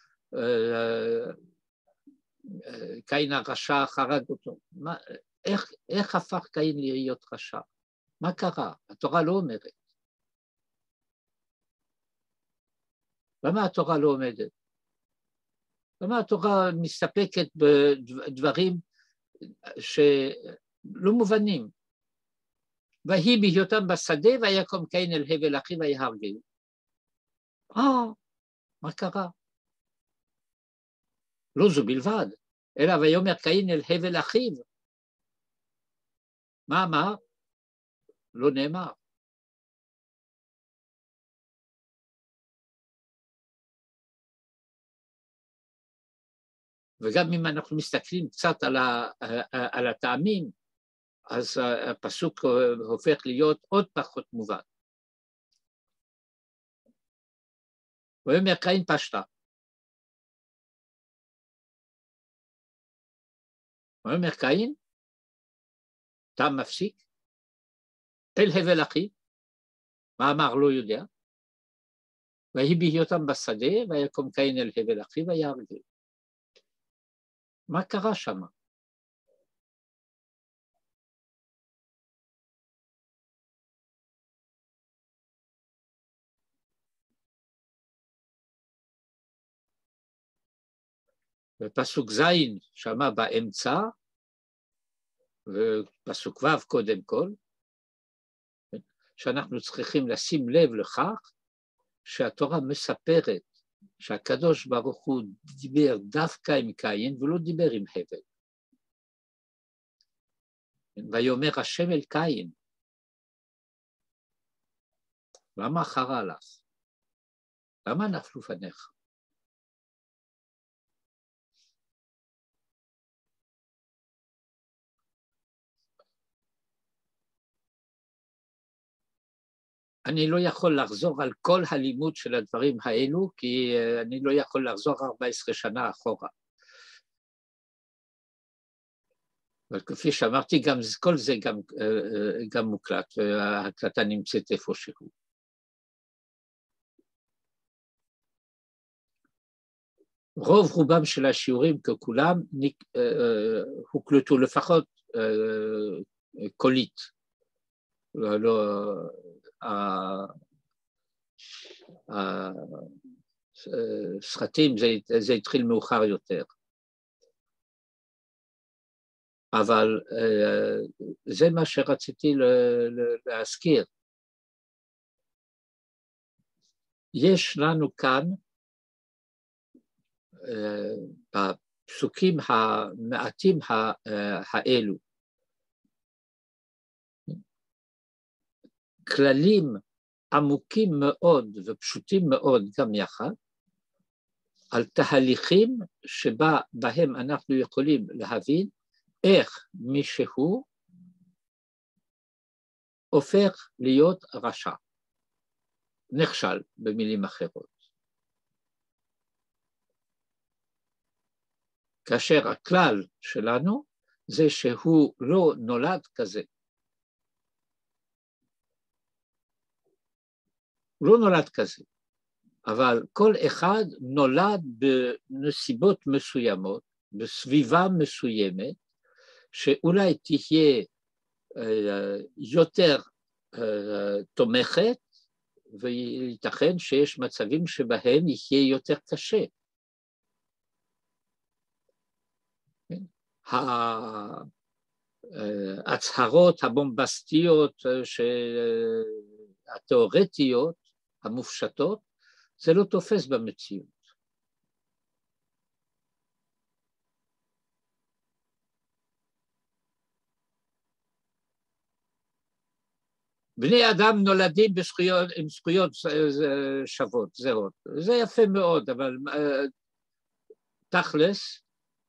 קין הרשע חרג אותו. מה, איך, איך הפך קין להיות רשע? מה קרה? התורה לא אומרת. למה התורה לא עומדת? למה התורה מסתפקת בדברים שלא מובנים? והיא בהיותם בשדה ויקום קין אל הבל אחיו ויהרגהו. אה, מה קרה? לא זו בלבד, אלא ויאמר קין אל הבל אחיו. מה אמר? לא נאמר. וגם אם אנחנו מסתכלים קצת על, ה, על הטעמים, אז הפסוק הופך להיות עוד פחות מובן. ויאמר קין פשטה. ויאמר קין, טעם מפסיק, אל הבל אחי, מה אמר לא יודע, ויהי בהיותם בשדה, ויקום קין אל הבל אחי ויהרגהו. מה קרה שם? בפסוק זין שמה באמצע, ופסוק ו' קודם כל, שאנחנו צריכים לשים לב לכך שהתורה מספרת שהקדוש ברוך הוא דיבר דווקא עם קין ולא דיבר עם הבל. ויאמר השם אל קין, למה חרה לך? למה נפלו פניך? אני לא יכול לחזור על כל הלימוד של הדברים האלו, כי אני לא יכול לחזור ארבע עשרה שנה אחורה. אבל כפי שאמרתי, גם כל זה גם, גם מוקלט, וההקלטה נמצאת איפשהו. רוב רובם של השיעורים ככולם הוקלטו לפחות קולית. לא, לא, הסרטים זה, זה התחיל מאוחר יותר. אבל זה מה שרציתי להזכיר. יש לנו כאן, בפסוקים המעטים האלו, כללים עמוקים מאוד ופשוטים מאוד גם יחד, על תהליכים שבהם אנחנו יכולים להבין איך מישהו הופך להיות רשע, נכשל במילים אחרות. כאשר הכלל שלנו זה שהוא לא נולד כזה. הוא לא נולד כזה, אבל כל אחד נולד בנסיבות מסוימות, בסביבה מסוימת, שאולי תהיה יותר תומכת, וייתכן שיש מצבים שבהם יהיה יותר קשה. ההצהרות הבומבסטיות, התיאורטיות, המופשטות, זה לא תופס במציאות. בני אדם נולדים בזכויות, עם זכויות שוות, זהות. זה יפה מאוד, אבל תכלס,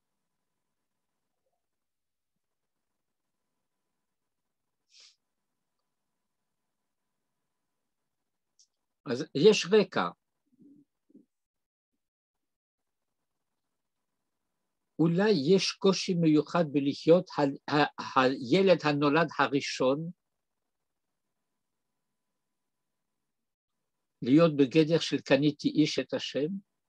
אז יש רקע. אולי יש קושי מיוחד בלחיות ה- ה- הילד הנולד הראשון, להיות בגדר של קניתי איש את השם?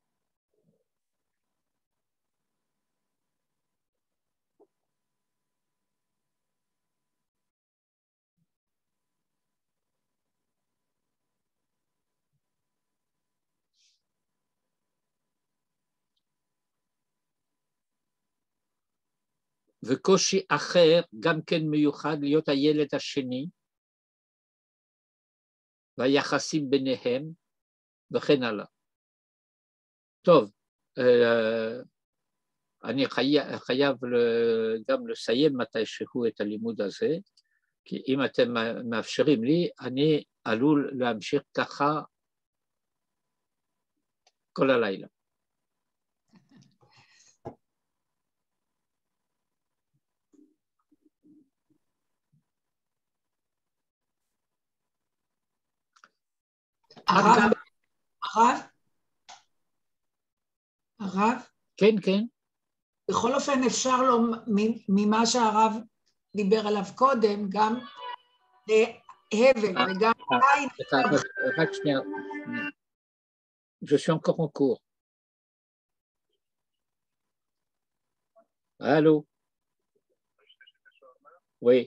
וקושי אחר, גם כן מיוחד, להיות הילד השני, והיחסים ביניהם, וכן הלאה. טוב, אני חייב, חייב גם לסיים מתישהו את הלימוד הזה, כי אם אתם מאפשרים לי, אני עלול להמשיך ככה כל הלילה. הרב, הרב, הרב, כן, כן. בכל אופן אפשר לו, ממה שהרב דיבר עליו קודם, גם הבל וגם עין. רק שנייה, je suis encore en cours. Allô? Oui.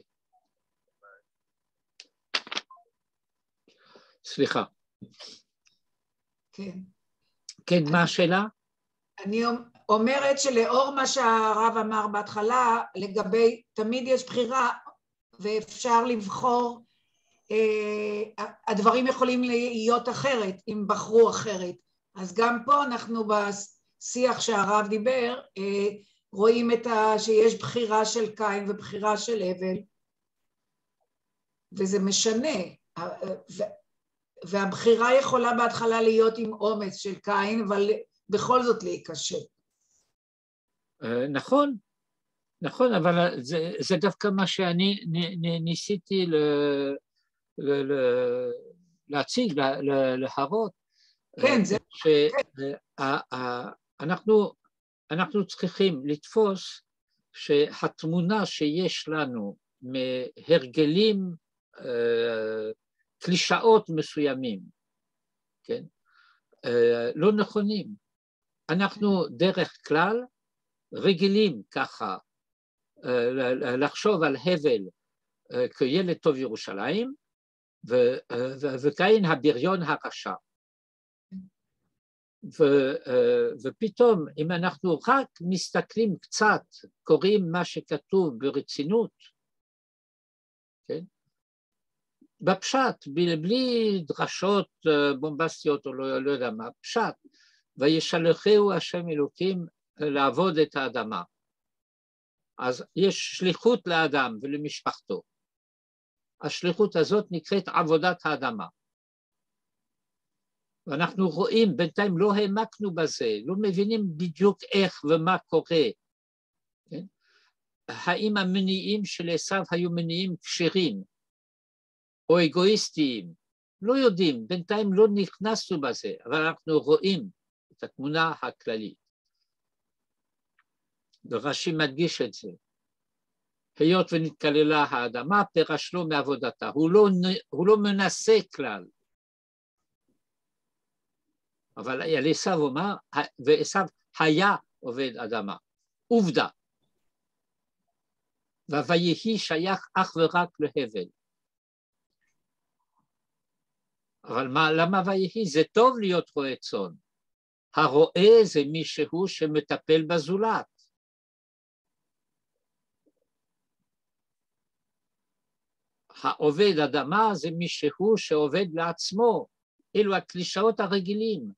סליחה. כן. כן, מה השאלה? אני אומרת שלאור מה שהרב אמר בהתחלה, לגבי, תמיד יש בחירה ואפשר לבחור, אה, הדברים יכולים להיות אחרת, אם בחרו אחרת, אז גם פה אנחנו בשיח שהרב דיבר, רואים את ה... שיש בחירה של קין ובחירה של הבל, וזה משנה, והבחירה יכולה בהתחלה להיות עם אומץ של קין, אבל בכל זאת להיקשה. נכון, נכון, אבל זה, זה דווקא מה שאני ניסיתי ל, ל, ל, להציג, להראות. כן, זה... שאנחנו אנחנו צריכים לתפוס שהתמונה שיש לנו מהרגלים, קלישאות מסוימים, כן? לא נכונים. אנחנו דרך כלל רגילים ככה לחשוב על הבל כילד טוב ירושלים, וקין הבריון הרשע. ופתאום אם אנחנו רק מסתכלים קצת, קוראים מה שכתוב ברצינות, כן? בפשט, בלי דרשות בומבסטיות או לא, לא יודע מה, פשט, וישלחהו השם אלוקים לעבוד את האדמה. אז יש שליחות לאדם ולמשפחתו. השליחות הזאת נקראת עבודת האדמה. ואנחנו רואים, בינתיים לא העמקנו בזה, לא מבינים בדיוק איך ומה קורה. כן? האם המניעים של עשיו היו מניעים כשרים או אגואיסטיים? לא יודעים, בינתיים לא נכנסנו בזה, אבל אנחנו רואים את התמונה הכללית. ורש"י מדגיש את זה. היות ונתקללה האדמה, פירש לו מעבודתה. הוא לא, הוא לא מנסה כלל. אבל על עשיו אומר, ועשיו היה עובד אדמה. עובדה. ויהי שייך אך ורק להבל. אבל מה, למה ויהי? זה טוב להיות רועה צאן. הרועה זה מישהו שמטפל בזולת. העובד אדמה זה מישהו שעובד לעצמו. אלו הקלישאות הרגילים.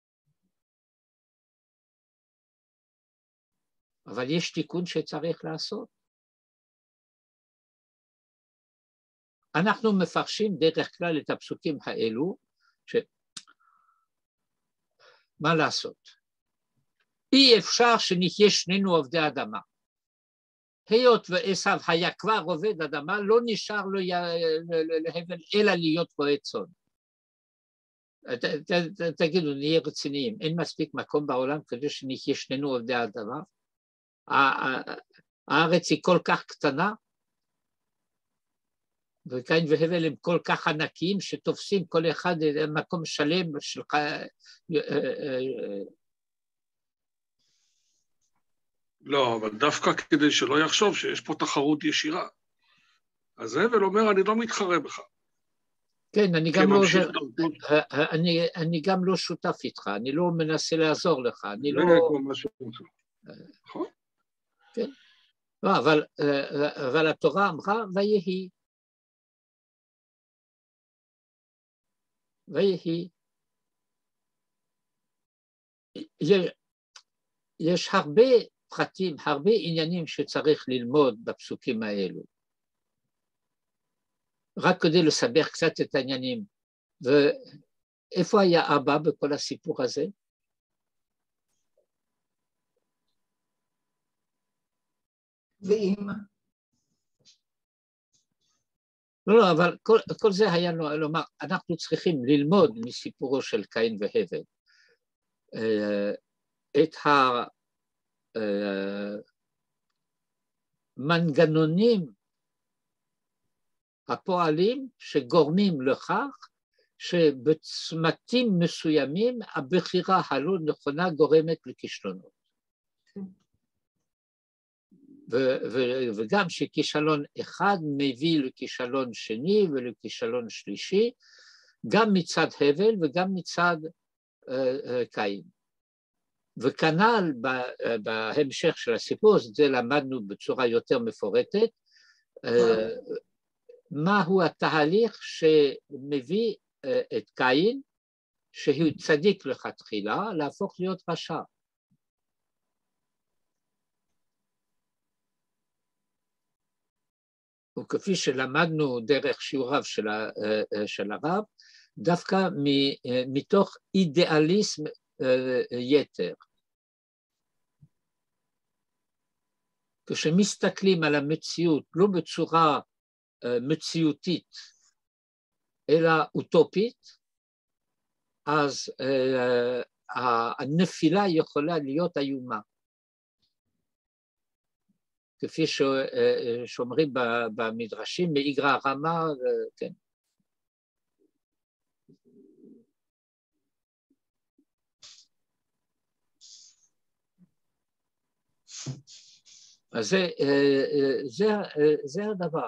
אבל יש תיקון שצריך לעשות. אנחנו מפרשים דרך כלל את הפסוקים האלו, ש... מה לעשות? אי אפשר שנהיה שנינו עובדי אדמה. היות ועשיו היה כבר עובד אדמה, לא נשאר לו להבל אלא להיות רועה צאן. ת, ת, ת, תגידו, נהיה רציניים, אין מספיק מקום בעולם כדי שנהיה שנינו עובדי אדמה? הארץ היא כל כך קטנה, וקין והבל הם כל כך ענקיים שתופסים כל אחד מקום שלם של... לא, אבל דווקא כדי שלא יחשוב שיש פה תחרות ישירה. אז הבל אומר, אני לא מתחרה בך. כן, אני גם, לא, אני, אני גם לא שותף איתך, אני לא מנסה לעזור לך, אני לא... נכון? כן, לא, אבל, אבל התורה אמרה, ויהי. ויהי. יש הרבה פרטים, הרבה עניינים שצריך ללמוד בפסוקים האלו. רק כדי לסבך קצת את העניינים. ואיפה היה אבא בכל הסיפור הזה? ואמא. לא, לא, אבל כל, כל זה היה לומר, אנחנו צריכים ללמוד מסיפורו של קין והבל. את המנגנונים הפועלים שגורמים לכך שבצמתים מסוימים הבחירה הלא נכונה גורמת לכישלונות. ו- ו- וגם שכישלון אחד מביא לכישלון שני ולכישלון שלישי, גם מצד הבל וגם מצד uh, uh, קין. וכנ"ל ב- בהמשך של הסיפור, זה למדנו בצורה יותר מפורטת, uh, מהו התהליך שמביא uh, את קין, שהוא צדיק לכתחילה, להפוך להיות רשע. וכפי שלמדנו דרך שיעוריו של, של הרב, דווקא מתוך אידיאליזם יתר. כשמסתכלים על המציאות לא בצורה מציאותית, אלא אוטופית, אז הנפילה יכולה להיות איומה. כפי שאומרים במדרשים, מאיגרא רמא, כן. אז זה, זה, זה הדבר.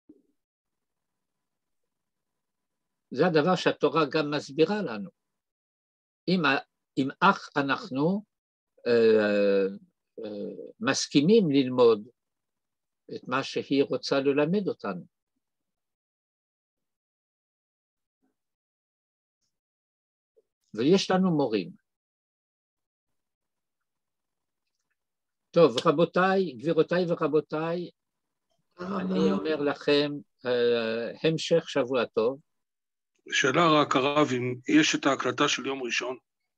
זה הדבר שהתורה גם מסבירה לנו. אם, אם אך אנחנו אה, אה, מסכימים ללמוד את מה שהיא רוצה ללמד אותנו. ויש לנו מורים. טוב, רבותיי, גבירותיי ורבותיי, אני אומר לכם, uh, המשך שבוע טוב. שאלה רק הרב, אם יש את ההקלטה של יום ראשון.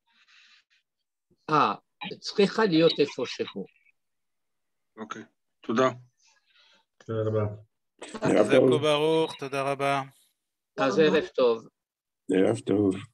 אה, צריכה להיות איפשהו. אוקיי, תודה. תודה רבה. חזק וברוך, תודה רבה. אז ערב טוב. ערב טוב.